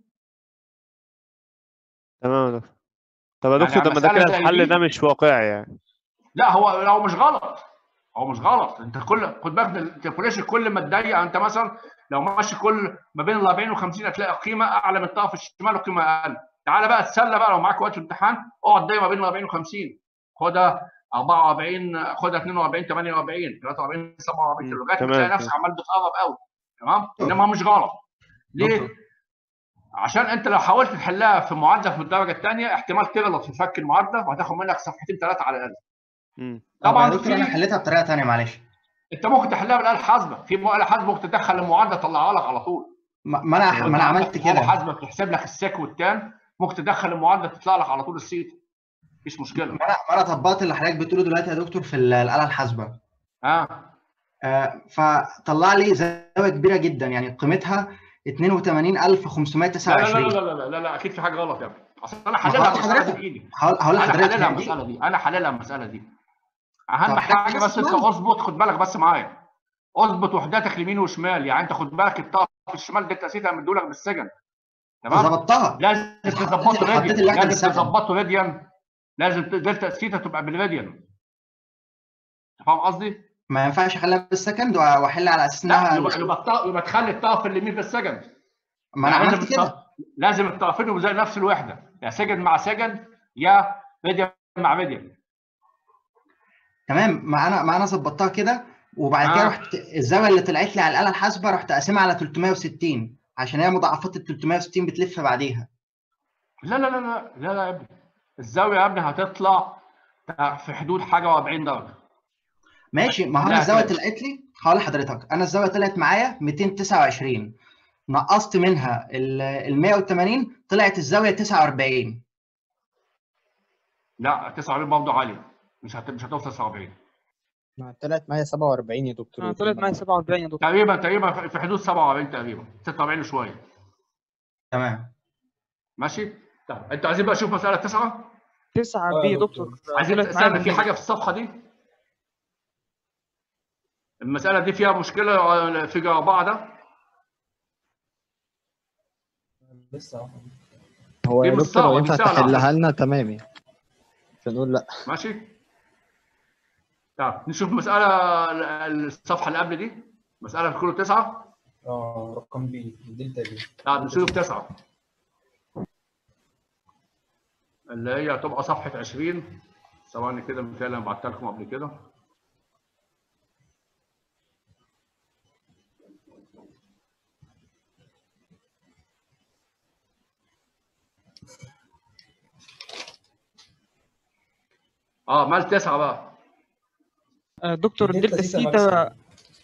تمام يا دكتور. طب يا يعني دكتور، طب ما ده مساله كده زي الحل ده دي، مش واقعي يعني. لا هو مش غلط، هو مش غلط. انت خد بالك الانتربوليشن كل ما تضيق، انت مثلا لو ماشي كل ما بين ال 40 و 50 هتلاقي قيمه اعلى من الطرف الشمال وقيمه اقل. تعالى بقى تسلى بقى، لو معاك وقت الامتحان اقعد دايما ما بين ال 40 و 50، خدها 44، خدها 42 48 43 47 لغايه ما تلاقي تمام نفسك عمال بتقرب قوي. تمام؟ انما مش غلط. ليه؟ عشان انت لو حاولت تحلها في معادله في الدرجه الثانيه احتمال تغلط في فك المعادله وهتاخد منك صفحتين ثلاثه على الاقل. طبعا يا دكتور انا حليتها بطريقه ثانيه معلش. انت ممكن تحلها بالاله الحاسبه، في آلة حاسبه ممكن تدخل المعادله تطلعها لك على طول. ما انا عملت كده. آلة حاسبه بتحسب لك السيك والتان، ممكن تدخل المعادله تطلع لك على طول السيتا، مفيش مشكله. ما انا طبقت اللي حضرتك بتقوله دلوقتي يا دكتور في الاله الحاسبه. فطلع لي زاويه كبيره جدا، يعني قيمتها 82529. لا لا لا لا لا لا اكيد في حاجه غلط يا ابني. اصل انا حللها المساله دي بايدي. هقول لحضرتك انا حللها المساله دي. اهم حاجه بس انت اظبط، خد بالك بس معايا، اظبط وحداتك يمين وشمال. يعني انت خد بالك الطرف الشمال دلتا سيتا مديولك بالسجن. تمام؟ ظبطتها. لازم تظبطه راديان، لازم تظبطه راديان، لازم دلتا سيتا تبقى بالراديان. انت فاهم قصدي؟ ما ينفعش اخليها بالسكند واحل على اساس انها يبقى تخلي الطرف اليمين بالسجن. ما انا عملت كده. لازم الطرفين يبقوا زي نفس الوحده، يا سجن مع سجن يا راديان مع راديان. تمام. ما انا ظبطتها كده، وبعد كده رحت الزاويه اللي طلعت لي على الاله الحاسبه رحت قاسمها على 360 عشان هي مضاعفات ال 360 بتلف بعديها. لا لا لا لا لا لا يا ابني، الزاويه يا ابني هتطلع في حدود حاجه و40 درجه. ماشي. ما هو انا الزاويه طلعت لي، هقول لحضرتك، انا الزاويه طلعت معايا 229، نقصت منها ال 180 طلعت الزاويه 49. لا 49 برضه عاليه، مش هتوصل 49. طلعت معايا 47 يا دكتور. طلعت معايا 47 يا دكتور. تقريبا في حدود 47 تقريبا، 46 وشويه. تمام ماشي. طب انتوا عايزين بقى نشوف مساله 9 9 بي يا دكتور. عايزين تسالنا في حاجه في الصفحه دي؟ المساله دي فيها مشكله في 4 ده؟ لسه هو يا دكتور لو ينفع تحلها لنا تمام يعني، مش هنقول لا. ماشي. طب نشوف مساله الصفحه اللي قبل دي، مساله في كله 9. رقم بي دلتا بي. طب نشوف 9 اللي هي تبقى صفحه 20. ثواني كده، مثال انا بعتها لكم قبل كده. مال 9 بقى. دكتور دلتا سيتا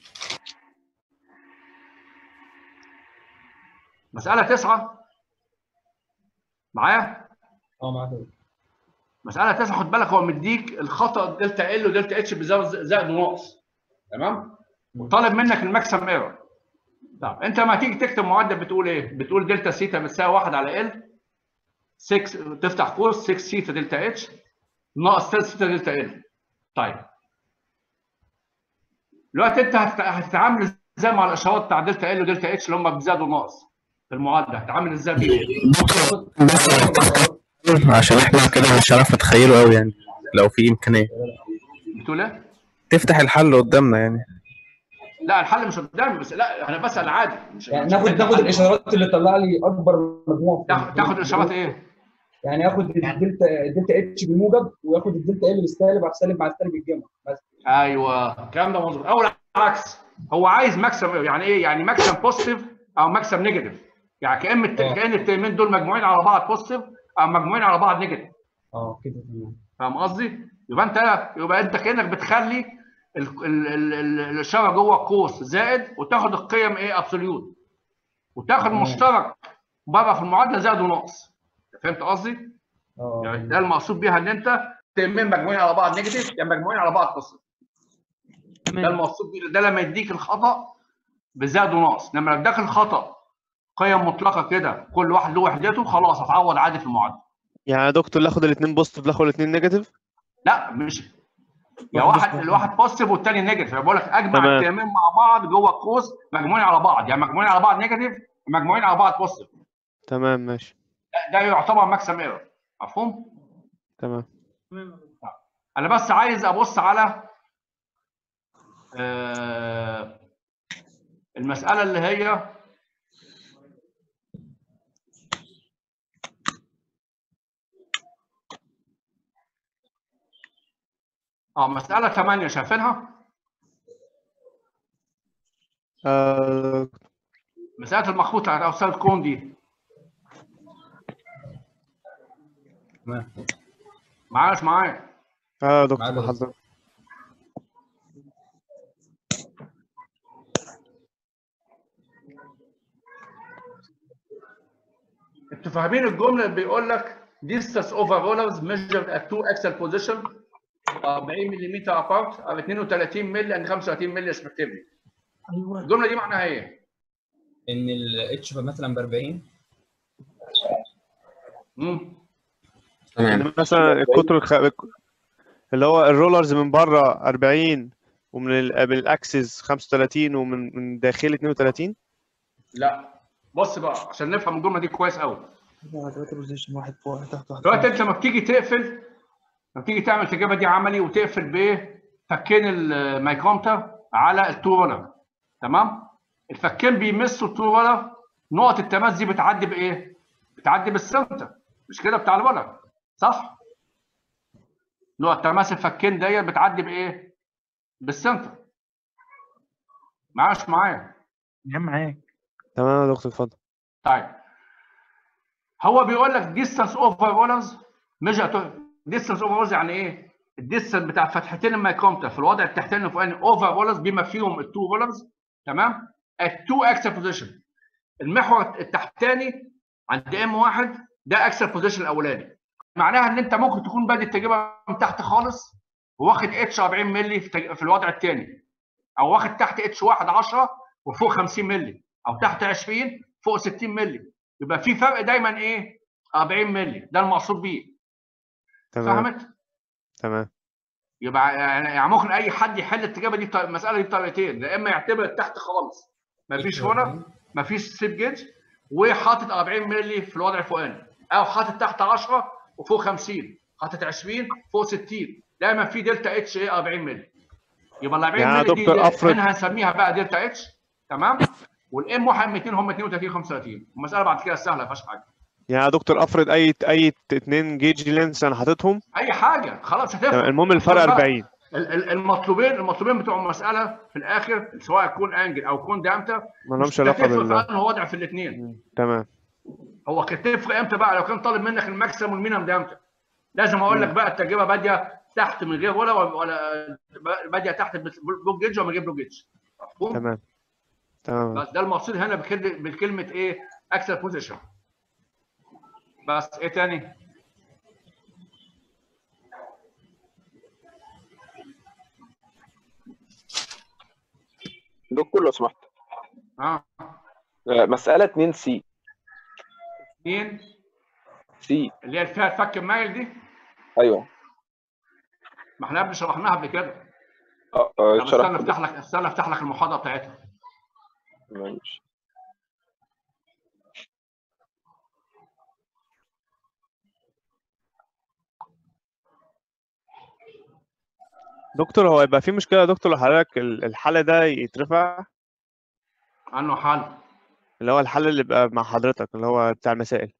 مسألة 9 معايا؟ معاك. مسألة 9 خد بالك، هو مديك الخطأ دلتا ال ودلتا اتش زائد وناقص. تمام؟ وطالب منك الماكسيمم ايرور. طب انت لما تيجي تكتب معدل بتقول ايه؟ بتقول دلتا سيتا بتساوي 1 على ال 6، تفتح قوس 6 سيتا دلتا اتش ناقص 3 سيتا دلتا ال. طيب دلوقتي انت هتتعامل ازاي مع الاشارات بتاع دلتا ال ودلتا اتش اللي هم بزاد وناقص في المعادله؟ هتتعامل ازاي بيهم؟ عشان احنا كده مش هنعرف نتخيله قوي يعني، لو في امكانيه. بتقول ايه؟ تفتح الحل قدامنا يعني. لا الحل مش قدامي، بس لا انا بسال عادي. يعني ناخد الاشارات اللي طلع لي اكبر مجموع. تاخد الاشارات ايه؟ يعني ياخد الدلتا اتش بالموجب وياخد الدلتا ال بالسالب، على السالب مع السالب يتجمع. ايوه الكلام ده مظبوط. او العكس، هو عايز ماكسيم. يعني ايه؟ يعني ماكسيم بوزيتيف او ماكسيم نيجاتيف. يعني كأن الترمين دول مجموعين على بعض بوزيتيف او مجموعين على بعض نيجاتيف. كده تمام. فاهم قصدي؟ يبقى انت كانك بتخلي الاشاره جوه القوس زائد، وتاخد القيم ايه؟ ابسوليوت، وتاخد مشترك بره في المعادله زائد وناقص. فهمت قصدي؟ يعني ده المقصود بيها، ان انت ترمين مجموعين على بعض نيجاتيف يعني مجموعين على بعض بوزيتيف. ده المقصود بيه. ده لما يديك الخطا بزاد وناقص. لما اداك الخطا قيم مطلقه كده كل واحد له وحدته، خلاص هتعوض عادي في المعادله. يعني يا دكتور ناخد الاثنين بوزيتيف ناخد الاثنين نيجاتيف؟ لا مش يا واحد الواحد بوزيتيف والثاني نيجاتيف. بقول لك اجمع تمام. التيمين مع بعض جوه القوس مجموعين على بعض، يعني مجموعين على بعض نيجاتيف مجموعين على بعض بوزيتيف. تمام ماشي. ده يعتبر ماكسيمم ايرور. مفهوم؟ تمام. انا بس عايز ابص على المساله اللي هي مساله 8 شايفينها؟ مساله المخطوط بتاعت اوصال الكون دي. تمام. معايا مش معايا؟ يا دكتور حضرتك. انتوا فاهمين الجمله اللي بيقول لك distance over rollers measured at two axial position 40 ملم apart او 32 مللي and 35 مللي respectively. ايوه الجمله دي معناها ايه؟ ان الاتش مثلا ب 40. يعني مثلا القطر اللي هو الرولرز من بره 40 ومن من الاكسس 35 ومن داخل 32. لا بص بقى عشان نفهم الجمله دي كويس قوي. واحد فوق واحد تحت واحد دلوقتي انت لما بتيجي تقفل، لما تيجي تعمل التجربه دي عملي وتقفل بفكين المايكرومتر على التو رولر، تمام؟ الفكين بيمسوا التو رولر، نقط التماس دي بتعدي بايه؟ بتعدي بالسنتر، مش كده بتاع الرولر، صح؟ نقط تماس الفكين ديت بتعدي بايه؟ بالسنتر. معايا مش معايا؟ معاك. تمام يا دكتور اتفضل. طيب هو بيقول لك distance over rollers measure distance over rollers يعني ايه؟ الديستنس بتاع فتحتين المايكرومتر في الوضع التحتاني الفوقاني over rollers بما فيهم التو rollers، تمام؟ at two axial position. المحور التحتاني عند M1 ده axial position الاولاني. معناها ان انت ممكن تكون بادئ التجربه من تحت خالص وواخد اتش 40 مللي في الوضع الثاني، او واخد تحت اتش 1 10 وفوق 50 مللي، او تحت 20 فوق 60 مللي. يبقى في فرق دايما ايه؟ 40 مللي، ده المقصود بيه. تمام. فهمت؟ تمام. يبقى يعني ممكن اي حد يحل التجربه دي المساله دي بطريقتين، يا اما يعتبر تحت خالص مفيش هنا مفيش سيب جيج وحاطط 40 مللي في الوضع الفوقاني، او حاطط تحت 10 وفوق 50، حاطط 20 فوق 60، دايما في دلتا اتش ايه 40 مللي. يبقى ال 40 مللي دي هنا هنسميها بقى دلتا اتش، تمام؟ والام 1 200 هم 32 35. المساله بعد كده سهله ما فيهاش حاجه. يعني يا دكتور افرض اي 2 جيج لينس انا حاططهم، اي حاجه خلاص هتفرق. المهم الفرق 40. المطلوبين بتوع المساله في الاخر سواء يكون انجل او يكون دامتر ما لهمش علاقه بال انه وضع في الاثنين. تمام. هو كانت تفرق امتى بقى؟ لو كان طالب منك الماكسيمم والمينيمم دامتر لازم اقول لك بقى التجربه باديه تحت من غير ولا باديه تحت بلوك جيج ولا من غير بلوك جيج. تمام. تمام. بس ده المقصود هنا بالكلمه ايه؟ اكسل بوزيشن. بس ايه تاني؟ دكتور لو سمحت. مسألة مسألة 2 سي. 2 سي اللي هي فيها الفك المايل دي؟ ايوه. ما احنا قبل شرحناها قبل كده. استنى افتح لك المحاضرة بتاعتها. ماشي. دكتور هو يبقى في مشكله يا دكتور لو حضرتك الحل ده يترفع؟ عنه حل اللي هو الحل اللي بيبقى مع حضرتك اللي هو بتاع المسائل.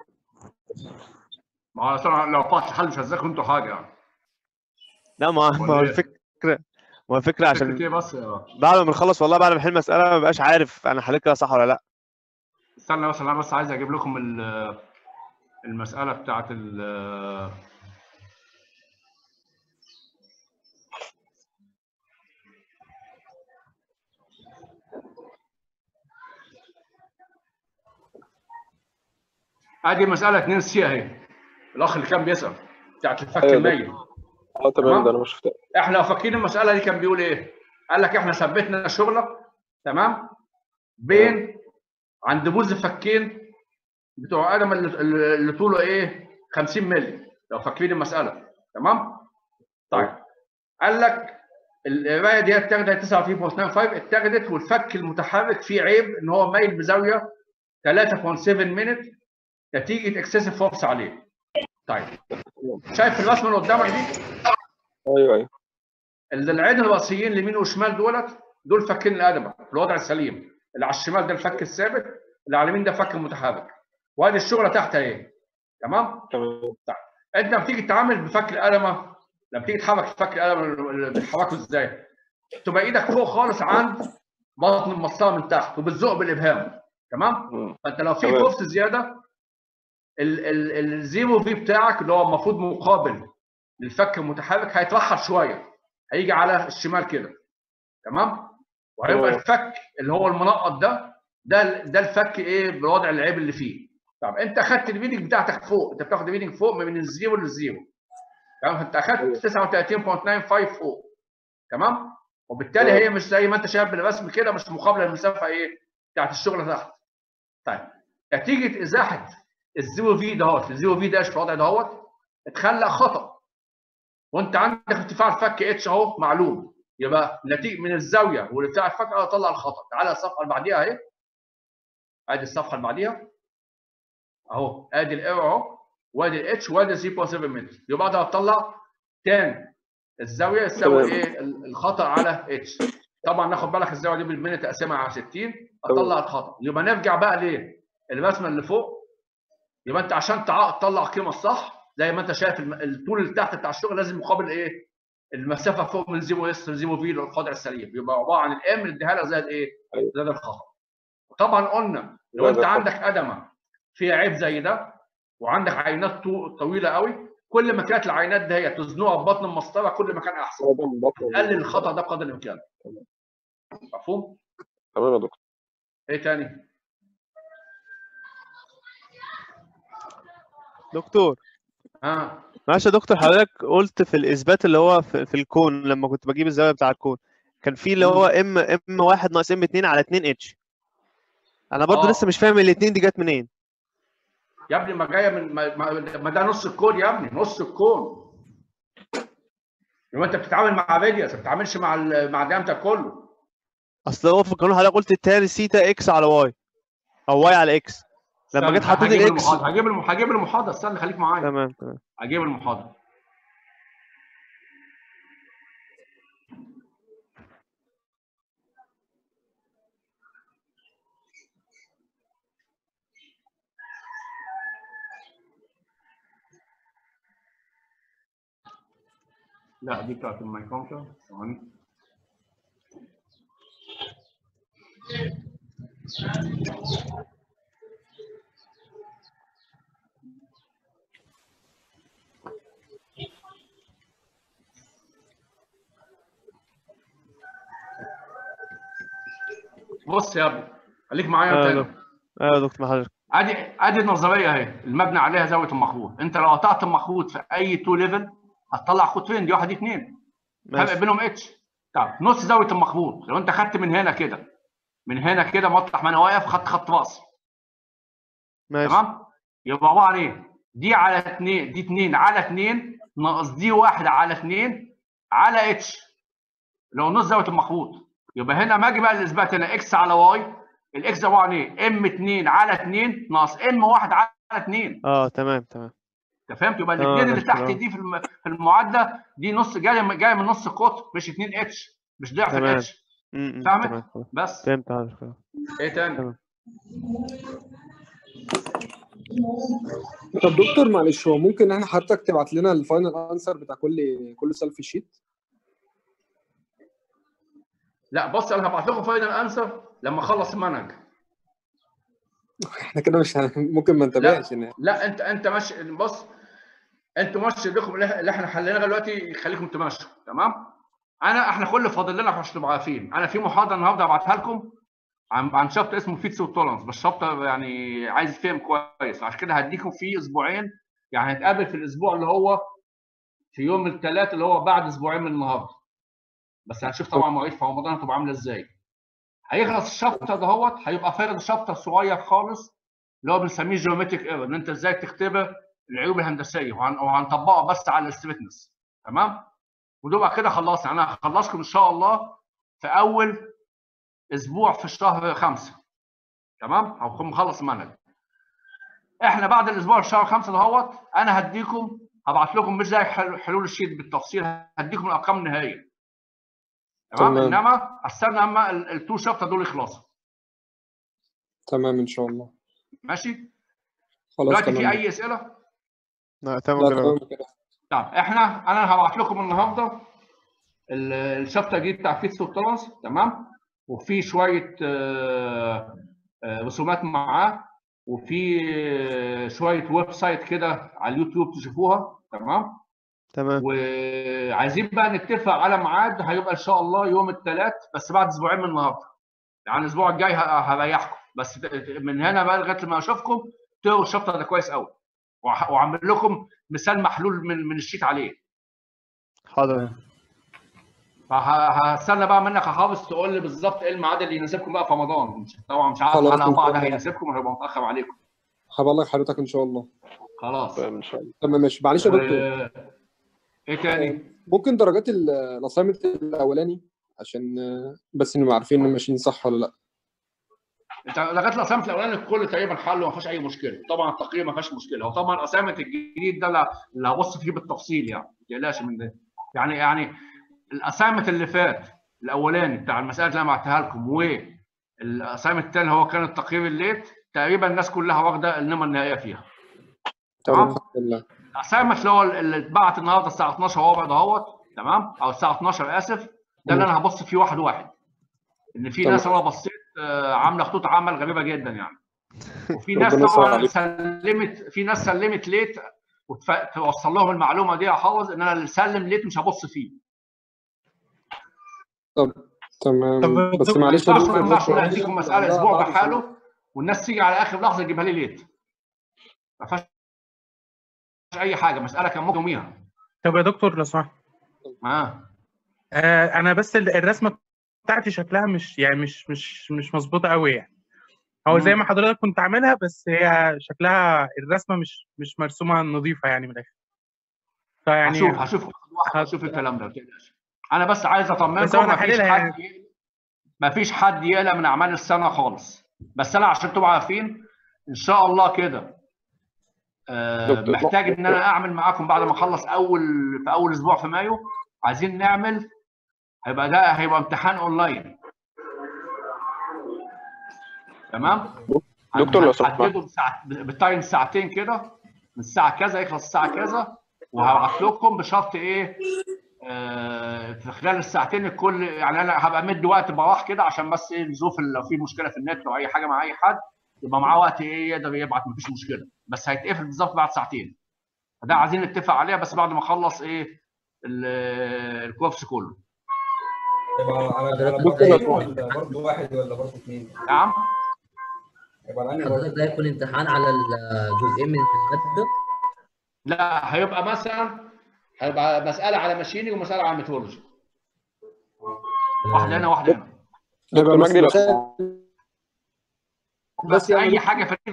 ما هو لو فات حل مش هتذاكروا انتوا حاجه يعني. لا ما هو الفكره عشان ايه بس بعد ما نخلص والله بعد ما نحل مساله ما بقاش عارف انا حليتها صح ولا لا. استنى بس انا عايز اجيب لكم المساله بتاعت ادي مساله 2 سي اهي. الاخ اللي كان بيسال بتاعت الفك الميت. تمام ده انا ما شفتها. احنا لو فاكرين المساله دي كان بيقول ايه؟ قال لك احنا ثبتنا شغله تمام بين عند بوز الفكين بتوع ادم اللي طوله ايه؟ 50 مللي لو فاكرين المساله، تمام؟ طيب قال لك القرايه دي اتاخدت 39.95 اتاخدت، والفك المتحرك فيه عيب ان هو مايل بزاويه 3.7 مينت نتيجه اكسسيف فورس عليه. طيب شايف الرسمه اللي قدامك دي؟ ايوه العين الراسيين اليمين والشمال دول فكين القدمه في الوضع السليم، اللي على الشمال ده الفك الثابت، اللي على اليمين ده فك المتحرك، وادي الشغله تحت اهي. تمام؟ طيب انت لما تيجي تتعامل بفك القدمه، لما تيجي تحرك فك القدمه اللي بتحركه ازاي؟ تبقى ايدك فوق خالص عند بطن المسطره من تحت وبتزق بالابهام. تمام؟ فانت لو في فورس زياده الزيرو في بتاعك اللي هو المفروض مقابل للفك المتحرك هيترحل شويه، هيجي على الشمال كده. تمام؟ وهيبقى الفك اللي هو المنقط ده الفك ايه بالوضع العيب اللي فيه. طب انت اخدت الريدنج بتاعتك فوق، انت بتاخد الريدنج فوق من الزيرو للزيرو. تمام؟ انت اخدت 39.95 فوق. تمام؟ وبالتالي هي مش زي ما انت شايف بالرسم كده، مش مقابله للمسافه ايه بتاعت الشغل تحت. طيب نتيجه ازاحه الزيرو في دهوت، الزيرو في داش في الوضع دهوت اتخلق خطا، وانت عندك ارتفاع الفك اتش اهو معلوم، يبقى نتيجه من الزاويه وارتفاع الفك اطلع الخطا. تعالى الصفحه اللي بعديها اهي، ادي الصفحه اللي بعديها اهو، ادي الايرور اهو، وادي الاتش وادي 0.7 متر، يبقى اقدر اطلع تاني الزاويه يساوي ايه الخطا على اتش. طبعا ناخد بالك الزاويه دي بالمنت اقسمها على 60 اطلع الخطا. يبقى نرجع بقى ليه الرسمه اللي فوق. يبقى انت عشان تطلع القيمه الصح زي ما انت شايف الطول اللي تحت بتاع الشغل لازم مقابل ايه المسافه فوق من 0 اس ل 0 في للقدر السليم، يبقى عباره عن الام اللي اديها لك زائد ايه؟ زائد الخطا. طبعا قلنا لو انت عندك قدمه فيها عيب زي ده وعندك عينات طويله قوي، كل ما كانت العينات دي تزنقها ببطن المسطره كل ما كان احسن، تقلل الخطا ده بقدر الامكان. مفهوم؟ تمام يا دكتور. ايه تاني؟ دكتور معلش يا دكتور، حضرتك قلت في الاثبات اللي هو في الكون لما كنت بجيب الزاويه بتاع الكون كان في اللي هو ام 1 ناقص ام 2 على 2 اتش. انا برضو لسه مش فاهم الاثنين دي جت منين يا ابني. ما جايه من ما ده نص الكون يا ابني، نص الكون. يبقى انت بتتعامل مع راديوس، ما بتتعاملش مع الدايمتر كله. اصل هو في القانون حضرتك قلت التاني سيتا اكس على واي او واي على اكس. لما جيت حطيت الاكس هجيب المحاضره، استنى خليك معايا. تمام هجيب المحاضره. لا دي بتاعت الماي كونتر. ثواني. بص يا ابني خليك معايا تاني. ايوه يا دكتور حضرتك. ادي النظريه اهي المبني عليها زاويه المخروط. انت لو قطعت المخروط في اي تو ليفل هتطلع خطين، دي واحد دي اثنين، فرق بينهم اتش. طب نص زاويه المخروط لو انت خدت من هنا كده مطرح ما انا واقف خدت خط راس. تمام؟ يبقى عباره عن ايه؟ دي على 2 دي 2 على 2 ناقص دي 1 على 2 على اتش لو نص زاويه المخروط. يبقى هنا ما اجي بقى الاثبات هنا اكس على واي، الاكس عباره عن ايه؟ ام 2 على 2 ناقص ام 1 على 2. تمام. انت فهمت؟ يبقى الاثنين اللي تحت دي في المعادله دي نص جاي من نص القطر، مش 2 اتش، مش ضعف الاتش. فاهمت؟ بس فهمت حضرتك. ايه تاني؟ طب دكتور معلش، هو ممكن احنا حضرتك تبعت لنا الفاينل انسر بتاع كل سؤال في الشيت؟ لا بص انا هبعت لكم فاينل انسر لما اخلص المنهج. احنا كده مش ممكن ما نتابعش. لا انت ماشي. بص انتوا ماشي لكم اللي احنا حليناه دلوقتي يخليكم تمشوا. تمام؟ احنا كل فاضل لنا عشان تبقوا عارفين انا في محاضره النهارده هبعتها لكم عن شابتر اسمه فيتس والتولرنس، بس شابتر يعني عايز فهم كويس، عشان كده هديكم فيه اسبوعين، يعني هنتقابل في الاسبوع اللي هو في يوم الثلاث اللي هو بعد اسبوعين من النهارده. بس هنشوف طبعا مواعيد في رمضان هتبقى عامله ازاي. هيخلص الشابتر دهوت هيبقى فارغ شابتر صغير خالص اللي هو بنسميه جيومتريك ايرور، ان انت ازاي تختبر العيوب الهندسيه وهنطبقه بس على الستريتنس. تمام؟ ودوبك كده خلصنا. انا هخلصكم ان شاء الله في اول اسبوع في الشهر 5. تمام؟ هكون مخلص المنهج. احنا بعد الاسبوع في شهر 5 دهوت انا هديكم، هبعت لكم مش زي حلول الشيت بالتفصيل، هديكم الارقام النهائيه. تمام؟ انما استنى اما التو شابتر دول يخلصوا. تمام ان شاء الله. ماشي؟ خلاص دلوقتي تمام. في اي اسئله؟ لا تمام كده. طب انا هبعت لكم النهارده الشابتر الجديد بتاع فيتس والتولرنس. تمام؟ وفي شويه رسومات معاه، وفي شويه ويب سايت كده على اليوتيوب تشوفوها. تمام؟ وعايزين بقى نتفق على ميعاد هيبقى ان شاء الله يوم الثلاث، بس بعد اسبوعين من النهارده. يعني الاسبوع الجاي هريحكم، بس من هنا بقى لغايه لما اشوفكم تقروا الشابتر ده كويس قوي، واعمل لكم مثال محلول من الشيت عليه. حاضر. فهستنى بقى منك يا حافظ تقول لي بالظبط ايه الميعاد اللي يناسبكم بقى في رمضان. طبعا مش عارف هل بعض هيناسبكم ولا هيبقى متاخر عليكم. هبلغ حضرتك ان شاء الله. خلاص ان شاء الله. تمام ماشي. معلش يا دكتور، ايه تاني؟ ممكن درجات الاسايمنت الاولاني عشان بس نبقى عارفين ماشيين صح ولا لا. انت لغايه الاسايمنت الاولاني الكل تقريبا حله، ما فيهاش اي مشكله. طبعا التقييم ما فيهاش مشكله. هو طبعا الاسايمنت الجديد ده اللي هبص فيه بالتفصيل، يعني ما تقلقش من ده. يعني الاسايمنت اللي فات الاولاني بتاع المسائل اللي انا بعتها لكم، والاسايمنت الثاني هو كان التقييم الليت، تقريبا الناس كلها واخده النمره النهائيه فيها. تمام؟ الاسايمنت اللي هو اللي اتبعت النهارده الساعه 12 وربع دهوت، تمام؟ او الساعه 12 اسف، ده اللي انا هبص فيه واحد واحد. ان في ناس انا بصيت عامله خطوط عمل غريبه جدا يعني. وفي ناس طبعا سلمت ليت وتوصل لهم المعلومه دي يا حافظ ان انا اللي سلم ليت مش هبص فيه. طب تمام. بس معلش يا دكتور، ما عشان اديكم مساله اسبوع بحاله والناس تيجي على اخر لحظه تجيبها لي ليت. ما فيهاش اي حاجه، مساله كان ممكن يوميها. طب يا دكتور لو سمحت. انا بس الرسمه بتاعتي شكلها مش مظبوطه قوي يعني. هو زي ما حضرتك كنت عاملها، بس هي شكلها الرسمه مش مرسومه نظيفه يعني من الاخر. فيعني هشوف الكلام ده، ما تقلقش. انا بس عايز اطمنكم مفيش حد يقلق من اعمال السنه خالص. بس انا عشان تبقوا عارفين ان شاء الله كده محتاج ان انا اعمل معاكم بعد ما اخلص في اول اسبوع في مايو. عايزين نعمل هيبقى امتحان اونلاين. تمام؟ دكتور لو سمحت هحدده بالتايم ساعتين كده، من الساعه كذا يخلص الساعه كذا، وهبعت لكم بشرط ايه في خلال الساعتين الكل. يعني انا هبقى مدي وقت براح كده عشان بس ايه الظروف، لو في مشكله في النت او اي حاجه مع اي حد يبقى معاه وقت ايه يقدر يبعت، مفيش مشكله. بس هيتقفل بالظبط بعد ساعتين. فده عايزين نتفق عليها بس بعد ما اخلص ايه الكورس كله. يبقى على برضه واحد ولا برضه اثنين؟ نعم. حضرتك ده هيكون امتحان على الجزئين من الماده؟ لا، هيبقى مساله على ماشيني ومساله على ميتولوجي. واحده هنا واحده هنا. دكتور مجدي بس اي حاجه في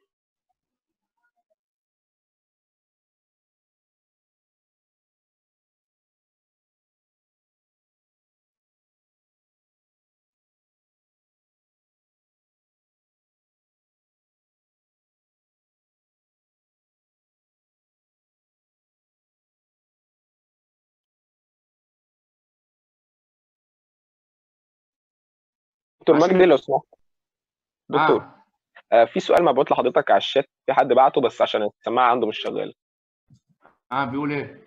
دكتور مجدي لو سمحت. دكتور في سؤال مبعوت لحضرتك على الشات، في حد بعته بس عشان السماعه عنده مش شغاله. بيقول ايه؟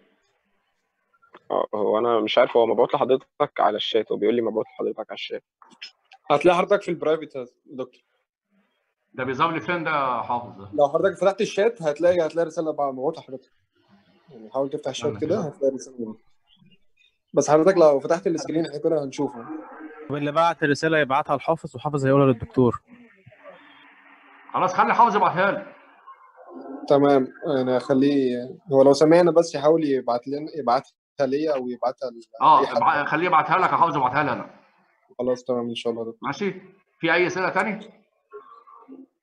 هو انا مش عارف، هو مبعوت لحضرتك على الشات، هو بيقول لي مبعوت لحضرتك على الشات. هتلاقي حضرتك في البرايفت يا دكتور. ده بيظهر لي فين ده يا حافظ ده؟ لو حضرتك فتحت الشات هتلاقي رساله مبعوته لحضرتك. يعني حاول تفتح الشات كده هتلاقي رساله. بس حضرتك لو فتحت السكرين احنا كده هنشوفه. واللي بعت الرساله يبعتها لحافظ وحافظ هيقولها للدكتور. خلاص خلي حافظ يبعتها لي. تمام. انا خليه هو لو سمعنا بس يحاول يبعتها لي او يبعتها خليه يبعتها لك يا حافظ يبعتها لي انا. خلاص تمام ان شاء الله دكتور. ماشي. في اي اسئله ثاني؟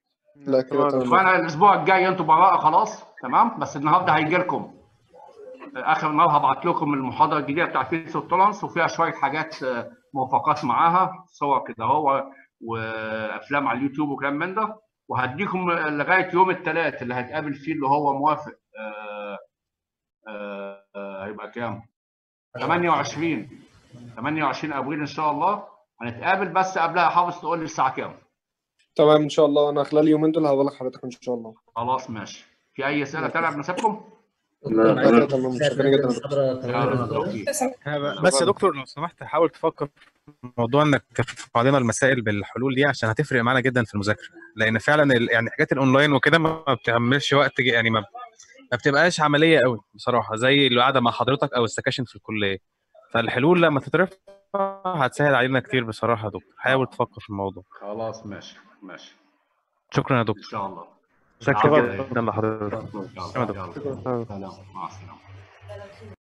لا كده تمام. فانا الاسبوع الجاي انتوا براءه خلاص. تمام. بس النهارده هيجي لكم اخر النهار هبعت لكم المحاضره الجديده بتاعت فيس تولرانس، وفيها شويه حاجات موافقات معاها، صور كده هو وافلام على اليوتيوب وكلام من ده، وهديكم لغايه يوم الثلاث اللي هتقابل فيه اللي هو موافق. هيبقى كام؟ 28 ابريل ان شاء الله هنتقابل، بس قبلها حافظ تقول لي الساعه كام. تمام ان شاء الله، انا خلال اليومين دول هبلغ حضرتك ان شاء الله. خلاص ماشي. في اي اسئله تانيه بنسيبكم؟ لا تمام، شكرا جدا. بس يا دكتور لو سمحت حاول تفكر في موضوع انك ترفع علينا المسائل بالحلول دي، عشان هتفرق معانا جدا في المذاكره، لان فعلا يعني حاجات الاونلاين وكده ما بتعملش وقت، يعني ما بتبقاش عمليه قوي بصراحه زي اللي قاعده مع حضرتك او السكاشن في الكليه. فالحلول لما تترفع هتسهل علينا كتير بصراحه يا دكتور، حاول تفكر في الموضوع. خلاص ماشي. شكرا يا دكتور. ان شاء الله. شكرا لحضرتك. يلا مع السلامه.